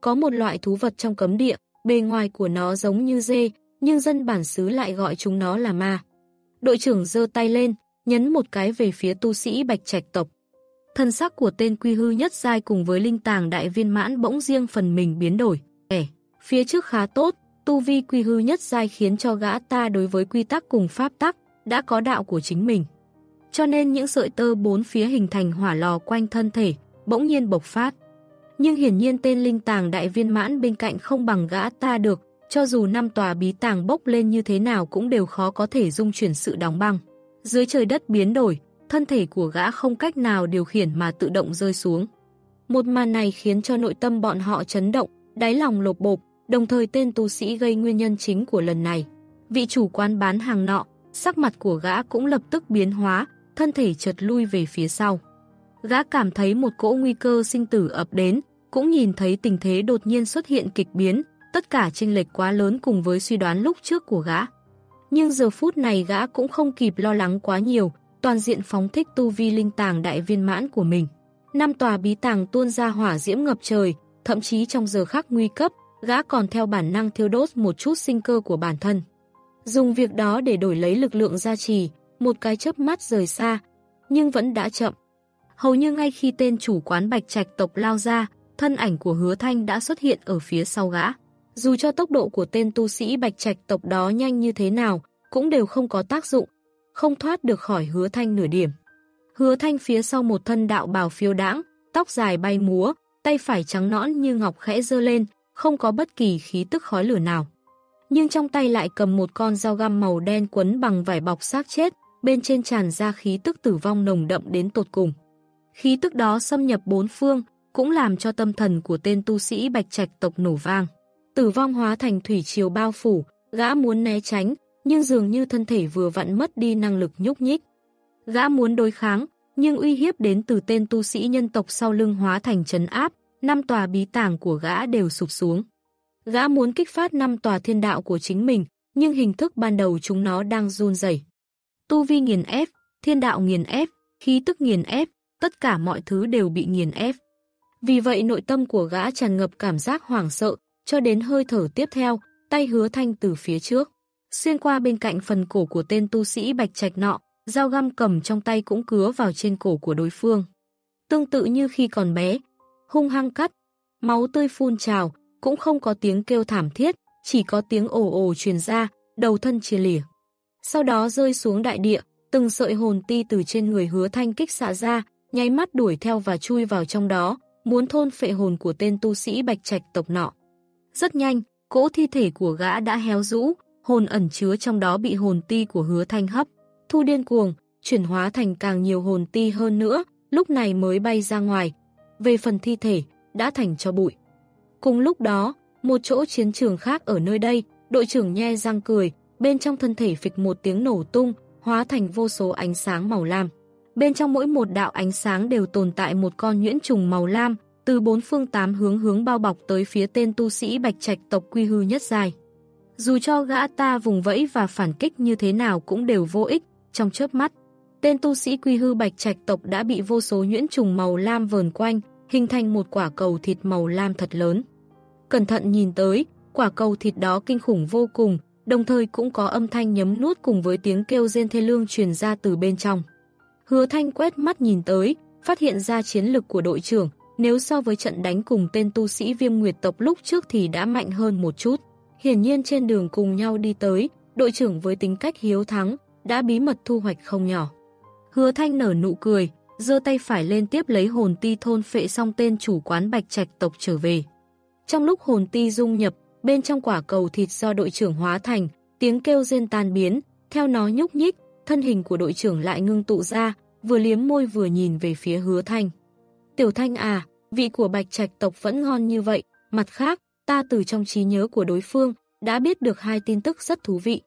S1: Có một loại thú vật trong cấm địa, bề ngoài của nó giống như dê, nhưng dân bản xứ lại gọi chúng nó là ma. Đội trưởng giơ tay lên, nhấn một cái về phía tu sĩ Bạch Trạch tộc. Thân sắc của tên quy hư nhất giai cùng với linh tàng đại viên mãn bỗng riêng phần mình biến đổi. Ẻ, phía trước khá tốt, tu vi quy hư nhất giai khiến cho gã ta đối với quy tắc cùng pháp tắc đã có đạo của chính mình. Cho nên những sợi tơ bốn phía hình thành hỏa lò quanh thân thể, bỗng nhiên bộc phát. Nhưng hiển nhiên tên linh tàng đại viên mãn bên cạnh không bằng gã ta được, cho dù năm tòa bí tàng bốc lên như thế nào cũng đều khó có thể dung chuyển sự đóng băng. Dưới trời đất biến đổi, thân thể của gã không cách nào điều khiển mà tự động rơi xuống. Một màn này khiến cho nội tâm bọn họ chấn động, đáy lòng lột bộp, đồng thời tên tu sĩ gây nguyên nhân chính của lần này. Vị chủ quán bán hàng nọ, sắc mặt của gã cũng lập tức biến hóa, thân thể chợt lui về phía sau. Gã cảm thấy một cỗ nguy cơ sinh tử ập đến, cũng nhìn thấy tình thế đột nhiên xuất hiện kịch biến, tất cả chênh lệch quá lớn cùng với suy đoán lúc trước của gã. Nhưng giờ phút này gã cũng không kịp lo lắng quá nhiều, toàn diện phóng thích tu vi linh tàng đại viên mãn của mình. Năm tòa bí tàng tuôn ra hỏa diễm ngập trời, thậm chí trong giờ khắc nguy cấp, gã còn theo bản năng thiêu đốt một chút sinh cơ của bản thân. Dùng việc đó để đổi lấy lực lượng gia trì, một cái chớp mắt rời xa, nhưng vẫn đã chậm. Hầu như ngay khi tên chủ quán Bạch Trạch tộc lao ra, thân ảnh của Hứa Thanh đã xuất hiện ở phía sau gã. Dù cho tốc độ của tên tu sĩ Bạch Trạch tộc đó nhanh như thế nào, cũng đều không có tác dụng, không thoát được khỏi Hứa Thanh nửa điểm. Hứa Thanh phía sau một thân đạo bào phiêu đãng, tóc dài bay múa, tay phải trắng nõn như ngọc khẽ giơ lên, không có bất kỳ khí tức khói lửa nào. Nhưng trong tay lại cầm một con dao găm màu đen quấn bằng vải bọc xác chết, bên trên tràn ra khí tức tử vong nồng đậm đến tột cùng. Khí tức đó xâm nhập bốn phương, cũng làm cho tâm thần của tên tu sĩ Bạch Trạch tộc nổ vang. Tử vong hóa thành thủy triều bao phủ, gã muốn né tránh, nhưng dường như thân thể vừa vặn mất đi năng lực nhúc nhích. Gã muốn đối kháng, nhưng uy hiếp đến từ tên tu sĩ nhân tộc sau lưng hóa thành trấn áp, năm tòa bí tàng của gã đều sụp xuống. Gã muốn kích phát năm tòa thiên đạo của chính mình, nhưng hình thức ban đầu chúng nó đang run rẩy. Tu vi nghiền ép, thiên đạo nghiền ép, khí tức nghiền ép, tất cả mọi thứ đều bị nghiền ép. Vì vậy nội tâm của gã tràn ngập cảm giác hoảng sợ, cho đến hơi thở tiếp theo, tay Hứa Thanh từ phía trước, xuyên qua bên cạnh phần cổ của tên tu sĩ Bạch Trạch nọ, dao găm cầm trong tay cũng cứa vào trên cổ của đối phương. Tương tự như khi còn bé, hung hăng cắt, máu tươi phun trào, cũng không có tiếng kêu thảm thiết, chỉ có tiếng ồ ồ truyền ra, đầu thân chia lìa. Sau đó rơi xuống đại địa, từng sợi hồn ti từ trên người Hứa Thanh kích xạ ra, nháy mắt đuổi theo và chui vào trong đó, muốn thôn phệ hồn của tên tu sĩ Bạch Trạch tộc nọ. Rất nhanh, cỗ thi thể của gã đã héo rũ, hồn ẩn chứa trong đó bị hồn ti của Hứa Thanh hấp, thu điên cuồng, chuyển hóa thành càng nhiều hồn ti hơn nữa, lúc này mới bay ra ngoài. Về phần thi thể, đã thành tro bụi. Cùng lúc đó, một chỗ chiến trường khác ở nơi đây, đội trưởng nhe răng cười, bên trong thân thể phịch một tiếng nổ tung, hóa thành vô số ánh sáng màu lam. Bên trong mỗi một đạo ánh sáng đều tồn tại một con nhuyễn trùng màu lam, từ bốn phương tám hướng hướng bao bọc tới phía tên tu sĩ Bạch Trạch tộc quy hư nhất giai. Dù cho gã ta vùng vẫy và phản kích như thế nào cũng đều vô ích, trong chớp mắt, tên tu sĩ quy hư Bạch Trạch tộc đã bị vô số nhuyễn trùng màu lam vờn quanh, hình thành một quả cầu thịt màu lam thật lớn. Cẩn thận nhìn tới, quả cầu thịt đó kinh khủng vô cùng, đồng thời cũng có âm thanh nhấm nuốt cùng với tiếng kêu rên thê lương truyền ra từ bên trong. Hứa Thanh quét mắt nhìn tới, phát hiện ra chiến lực của đội trưởng, nếu so với trận đánh cùng tên tu sĩ Viêm Nguyệt tộc lúc trước thì đã mạnh hơn một chút. Hiển nhiên trên đường cùng nhau đi tới, đội trưởng với tính cách hiếu thắng, đã bí mật thu hoạch không nhỏ. Hứa Thanh nở nụ cười, giơ tay phải lên tiếp lấy hồn ti thôn phệ xong tên chủ quán Bạch Trạch tộc trở về. Trong lúc hồn ti dung nhập, bên trong quả cầu thịt do đội trưởng hóa thành, tiếng kêu rên tan biến, theo nó nhúc nhích, thân hình của đội trưởng lại ngưng tụ ra, vừa liếm môi vừa nhìn về phía Hứa Thanh. Tiểu Thanh à, vị của Bạch Trạch tộc vẫn ngon như vậy, mặt khác, ta từ trong trí nhớ của đối phương, đã biết được hai tin tức rất thú vị.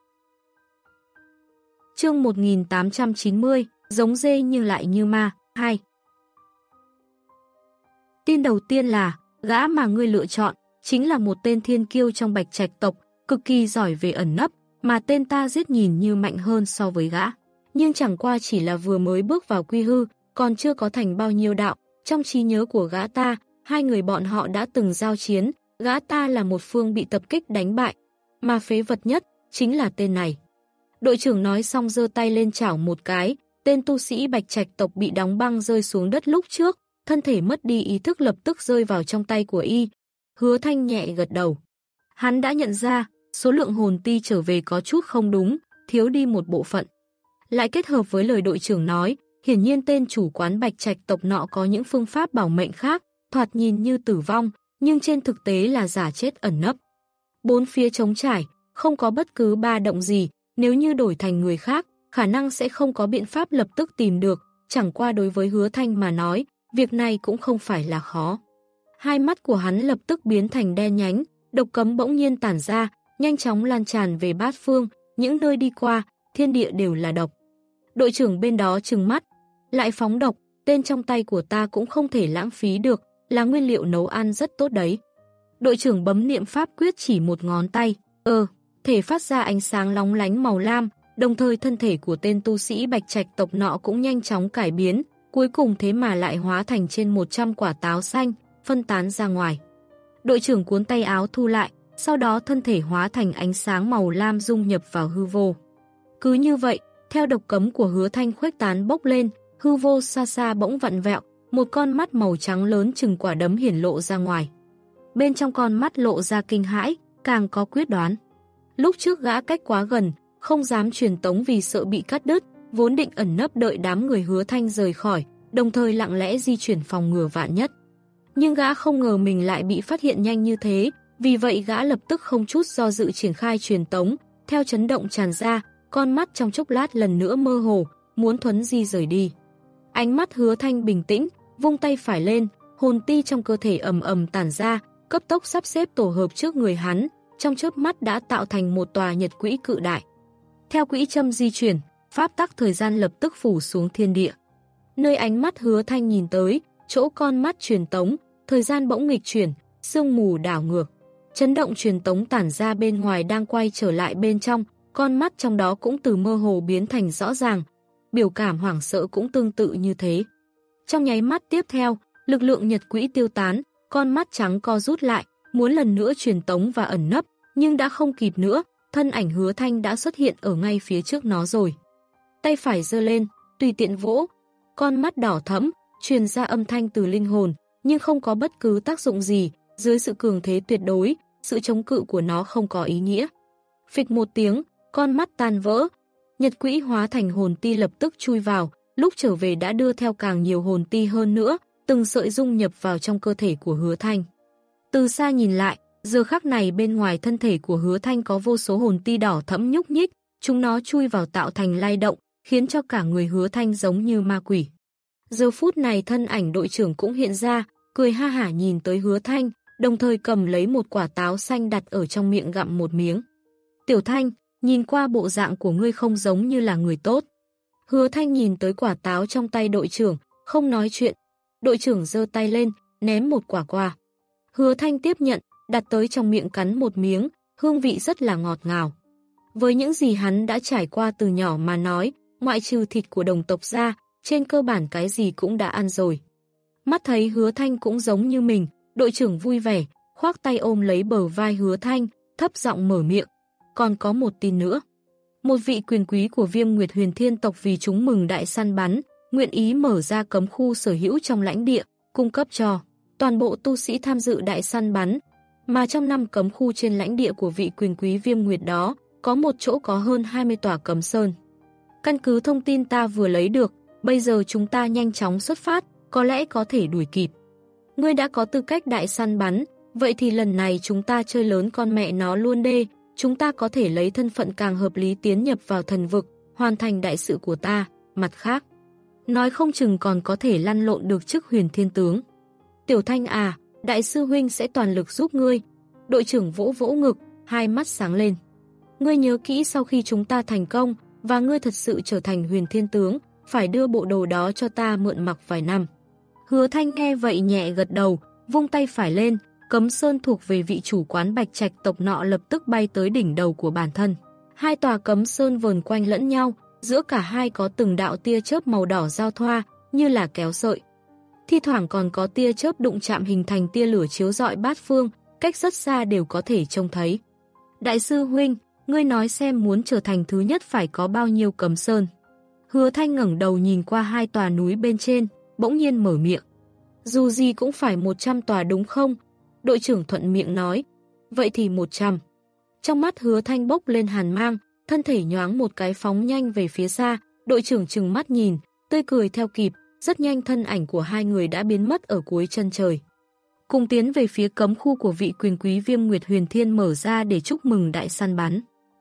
S1: Chương một nghìn tám trăm chín mươi, giống dê nhưng lại như ma, hai. Tin đầu tiên là, gã mà ngươi lựa chọn, chính là một tên thiên kiêu trong Bạch Trạch tộc, cực kỳ giỏi về ẩn nấp, mà tên ta giết nhìn như mạnh hơn so với gã. Nhưng chẳng qua chỉ là vừa mới bước vào quy hư, còn chưa có thành bao nhiêu đạo, trong trí nhớ của gã ta, hai người bọn họ đã từng giao chiến, gã ta là một phương bị tập kích đánh bại, mà phế vật nhất chính là tên này. Đội trưởng nói xong giơ tay lên chảo một cái, tên tu sĩ Bạch Trạch tộc bị đóng băng rơi xuống đất lúc trước, thân thể mất đi ý thức lập tức rơi vào trong tay của y. Hứa Thanh nhẹ gật đầu. Hắn đã nhận ra, số lượng hồn ti trở về có chút không đúng, thiếu đi một bộ phận. Lại kết hợp với lời đội trưởng nói, hiển nhiên tên chủ quán Bạch Trạch tộc nọ có những phương pháp bảo mệnh khác, thoạt nhìn như tử vong, nhưng trên thực tế là giả chết ẩn nấp. Bốn phía trống trải, không có bất cứ ba động gì, nếu như đổi thành người khác, khả năng sẽ không có biện pháp lập tức tìm được, chẳng qua đối với Hứa Thanh mà nói, việc này cũng không phải là khó. Hai mắt của hắn lập tức biến thành đen nhánh, độc cấm bỗng nhiên tản ra, nhanh chóng lan tràn về bát phương, những nơi đi qua, thiên địa đều là độc. Đội trưởng bên đó trừng mắt, lại phóng độc, tên trong tay của ta cũng không thể lãng phí được, là nguyên liệu nấu ăn rất tốt đấy. Đội trưởng bấm niệm pháp quyết chỉ một ngón tay, ờ, thể phát ra ánh sáng lóng lánh màu lam, đồng thời thân thể của tên tu sĩ Bạch Trạch tộc nọ cũng nhanh chóng cải biến, cuối cùng thế mà lại hóa thành trên một trăm quả táo xanh, phân tán ra ngoài. Đội trưởng cuốn tay áo thu lại, sau đó thân thể hóa thành ánh sáng màu lam dung nhập vào hư vô. Cứ như vậy, theo độc cấm của Hứa Thanh khuếch tán bốc lên, hư vô xa xa bỗng vặn vẹo, một con mắt màu trắng lớn chừng quả đấm hiển lộ ra ngoài. Bên trong con mắt lộ ra kinh hãi, càng có quyết đoán. Lúc trước gã cách quá gần, không dám truyền tống vì sợ bị cắt đứt, vốn định ẩn nấp đợi đám người Hứa Thanh rời khỏi, đồng thời lặng lẽ di chuyển phòng ngừa vạn nhất. Nhưng gã không ngờ mình lại bị phát hiện nhanh như thế, vì vậy gã lập tức không chút do dự triển khai truyền tống, theo chấn động tràn ra, con mắt trong chốc lát lần nữa mơ hồ, muốn thuấn di rời đi. Ánh mắt Hứa Thanh bình tĩnh, vung tay phải lên, hồn ti trong cơ thể ầm ầm tản ra, cấp tốc sắp xếp tổ hợp trước người hắn, trong chớp mắt đã tạo thành một tòa nhật quỹ cự đại. Theo quỹ châm di chuyển, pháp tắc thời gian lập tức phủ xuống thiên địa. Nơi ánh mắt Hứa Thanh nhìn tới, chỗ con mắt truyền tống, thời gian bỗng nghịch chuyển, sương mù đảo ngược. Chấn động truyền tống tản ra bên ngoài đang quay trở lại bên trong, con mắt trong đó cũng từ mơ hồ biến thành rõ ràng, biểu cảm hoảng sợ cũng tương tự như thế. Trong nháy mắt tiếp theo, lực lượng nhật quỹ tiêu tán, con mắt trắng co rút lại, muốn lần nữa truyền tống và ẩn nấp, nhưng đã không kịp nữa, thân ảnh Hứa Thanh đã xuất hiện ở ngay phía trước nó rồi. Tay phải giơ lên, tùy tiện vỗ, con mắt đỏ thẫm, truyền ra âm thanh từ linh hồn, nhưng không có bất cứ tác dụng gì, dưới sự cường thế tuyệt đối, sự chống cự của nó không có ý nghĩa. Phịch một tiếng, con mắt tan vỡ, nhật quỹ hóa thành hồn ti lập tức chui vào, lúc trở về đã đưa theo càng nhiều hồn ti hơn nữa, từng sợi dung nhập vào trong cơ thể của Hứa Thanh. Từ xa nhìn lại, giờ khắc này bên ngoài thân thể của Hứa Thanh có vô số hồn ti đỏ thẫm nhúc nhích, chúng nó chui vào tạo thành lay động, khiến cho cả người Hứa Thanh giống như ma quỷ. Giờ phút này thân ảnh đội trưởng cũng hiện ra, cười ha hả nhìn tới Hứa Thanh, đồng thời cầm lấy một quả táo xanh đặt ở trong miệng gặm một miếng. Tiểu Thanh, nhìn qua bộ dạng của ngươi không giống như là người tốt. Hứa Thanh nhìn tới quả táo trong tay đội trưởng, không nói chuyện. Đội trưởng giơ tay lên, ném một quả qua. Hứa Thanh tiếp nhận, đặt tới trong miệng cắn một miếng, hương vị rất là ngọt ngào. Với những gì hắn đã trải qua từ nhỏ mà nói, ngoại trừ thịt của đồng tộc ra, trên cơ bản cái gì cũng đã ăn rồi. Mắt thấy Hứa Thanh cũng giống như mình, đội trưởng vui vẻ, khoác tay ôm lấy bờ vai Hứa Thanh, thấp giọng mở miệng. Còn có một tin nữa. Một vị quyền quý của Viêm Nguyệt Huyền Thiên tộc vì chúng mừng đại săn bắn, nguyện ý mở ra cấm khu sở hữu trong lãnh địa, cung cấp cho toàn bộ tu sĩ tham dự đại săn bắn. Mà trong năm cấm khu trên lãnh địa của vị quyền quý Viêm Nguyệt đó, có một chỗ có hơn hai mươi tòa cấm sơn. Căn cứ thông tin ta vừa lấy được, bây giờ chúng ta nhanh chóng xuất phát, có lẽ có thể đuổi kịp. Ngươi đã có tư cách đại săn bắn, vậy thì lần này chúng ta chơi lớn con mẹ nó luôn đê, chúng ta có thể lấy thân phận càng hợp lý tiến nhập vào thần vực, hoàn thành đại sự của ta, mặt khác. Nói không chừng còn có thể lăn lộn được chức huyền thiên tướng. Tiểu Thanh à, đại sư huynh sẽ toàn lực giúp ngươi. Đội trưởng vỗ vỗ ngực, hai mắt sáng lên. Ngươi nhớ kỹ sau khi chúng ta thành công, và ngươi thật sự trở thành huyền thiên tướng, phải đưa bộ đồ đó cho ta mượn mặc vài năm. Hứa Thanh nghe vậy nhẹ gật đầu, vung tay phải lên, cấm sơn thuộc về vị chủ quán Bạch Trạch tộc nọ lập tức bay tới đỉnh đầu của bản thân. Hai tòa cấm sơn vờn quanh lẫn nhau, giữa cả hai có từng đạo tia chớp màu đỏ giao thoa, như là kéo sợi. thi thoảng còn có tia chớp đụng chạm hình thành tia lửa chiếu rọi bát phương, cách rất xa đều có thể trông thấy. Đại sư huynh, ngươi nói xem muốn trở thành thứ nhất phải có bao nhiêu cấm sơn. Hứa Thanh ngẩng đầu nhìn qua hai tòa núi bên trên, bỗng nhiên mở miệng. Dù gì cũng phải một trăm tòa đúng không? Đội trưởng thuận miệng nói. Vậy thì một trăm. Trong mắt Hứa Thanh bốc lên hàn mang, thân thể nhoáng một cái phóng nhanh về phía xa, đội trưởng trừng mắt nhìn, tươi cười theo kịp, rất nhanh thân ảnh của hai người đã biến mất ở cuối chân trời. Cùng tiến về phía cấm khu của vị quyền quý Viêm Nguyệt Huyền Thiên mở ra để chúc mừng đại săn bắn.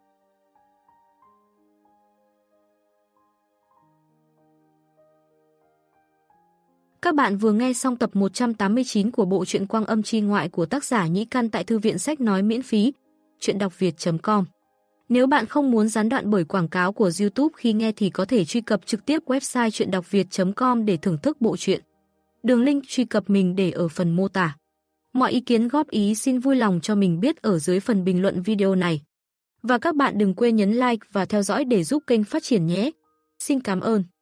S1: Các bạn vừa nghe xong tập một trăm tám mươi chín của bộ truyện Quang Âm Chi Ngoại của tác giả Nhĩ Căn tại thư viện sách nói miễn phí, truyện đọc việt chấm com. Nếu bạn không muốn gián đoạn bởi quảng cáo của YouTube khi nghe thì có thể truy cập trực tiếp website truyện đọc việt chấm com để thưởng thức bộ truyện. Đường link truy cập mình để ở phần mô tả. Mọi ý kiến góp ý xin vui lòng cho mình biết ở dưới phần bình luận video này. Và các bạn đừng quên nhấn like và theo dõi để giúp kênh phát triển nhé. Xin cảm ơn.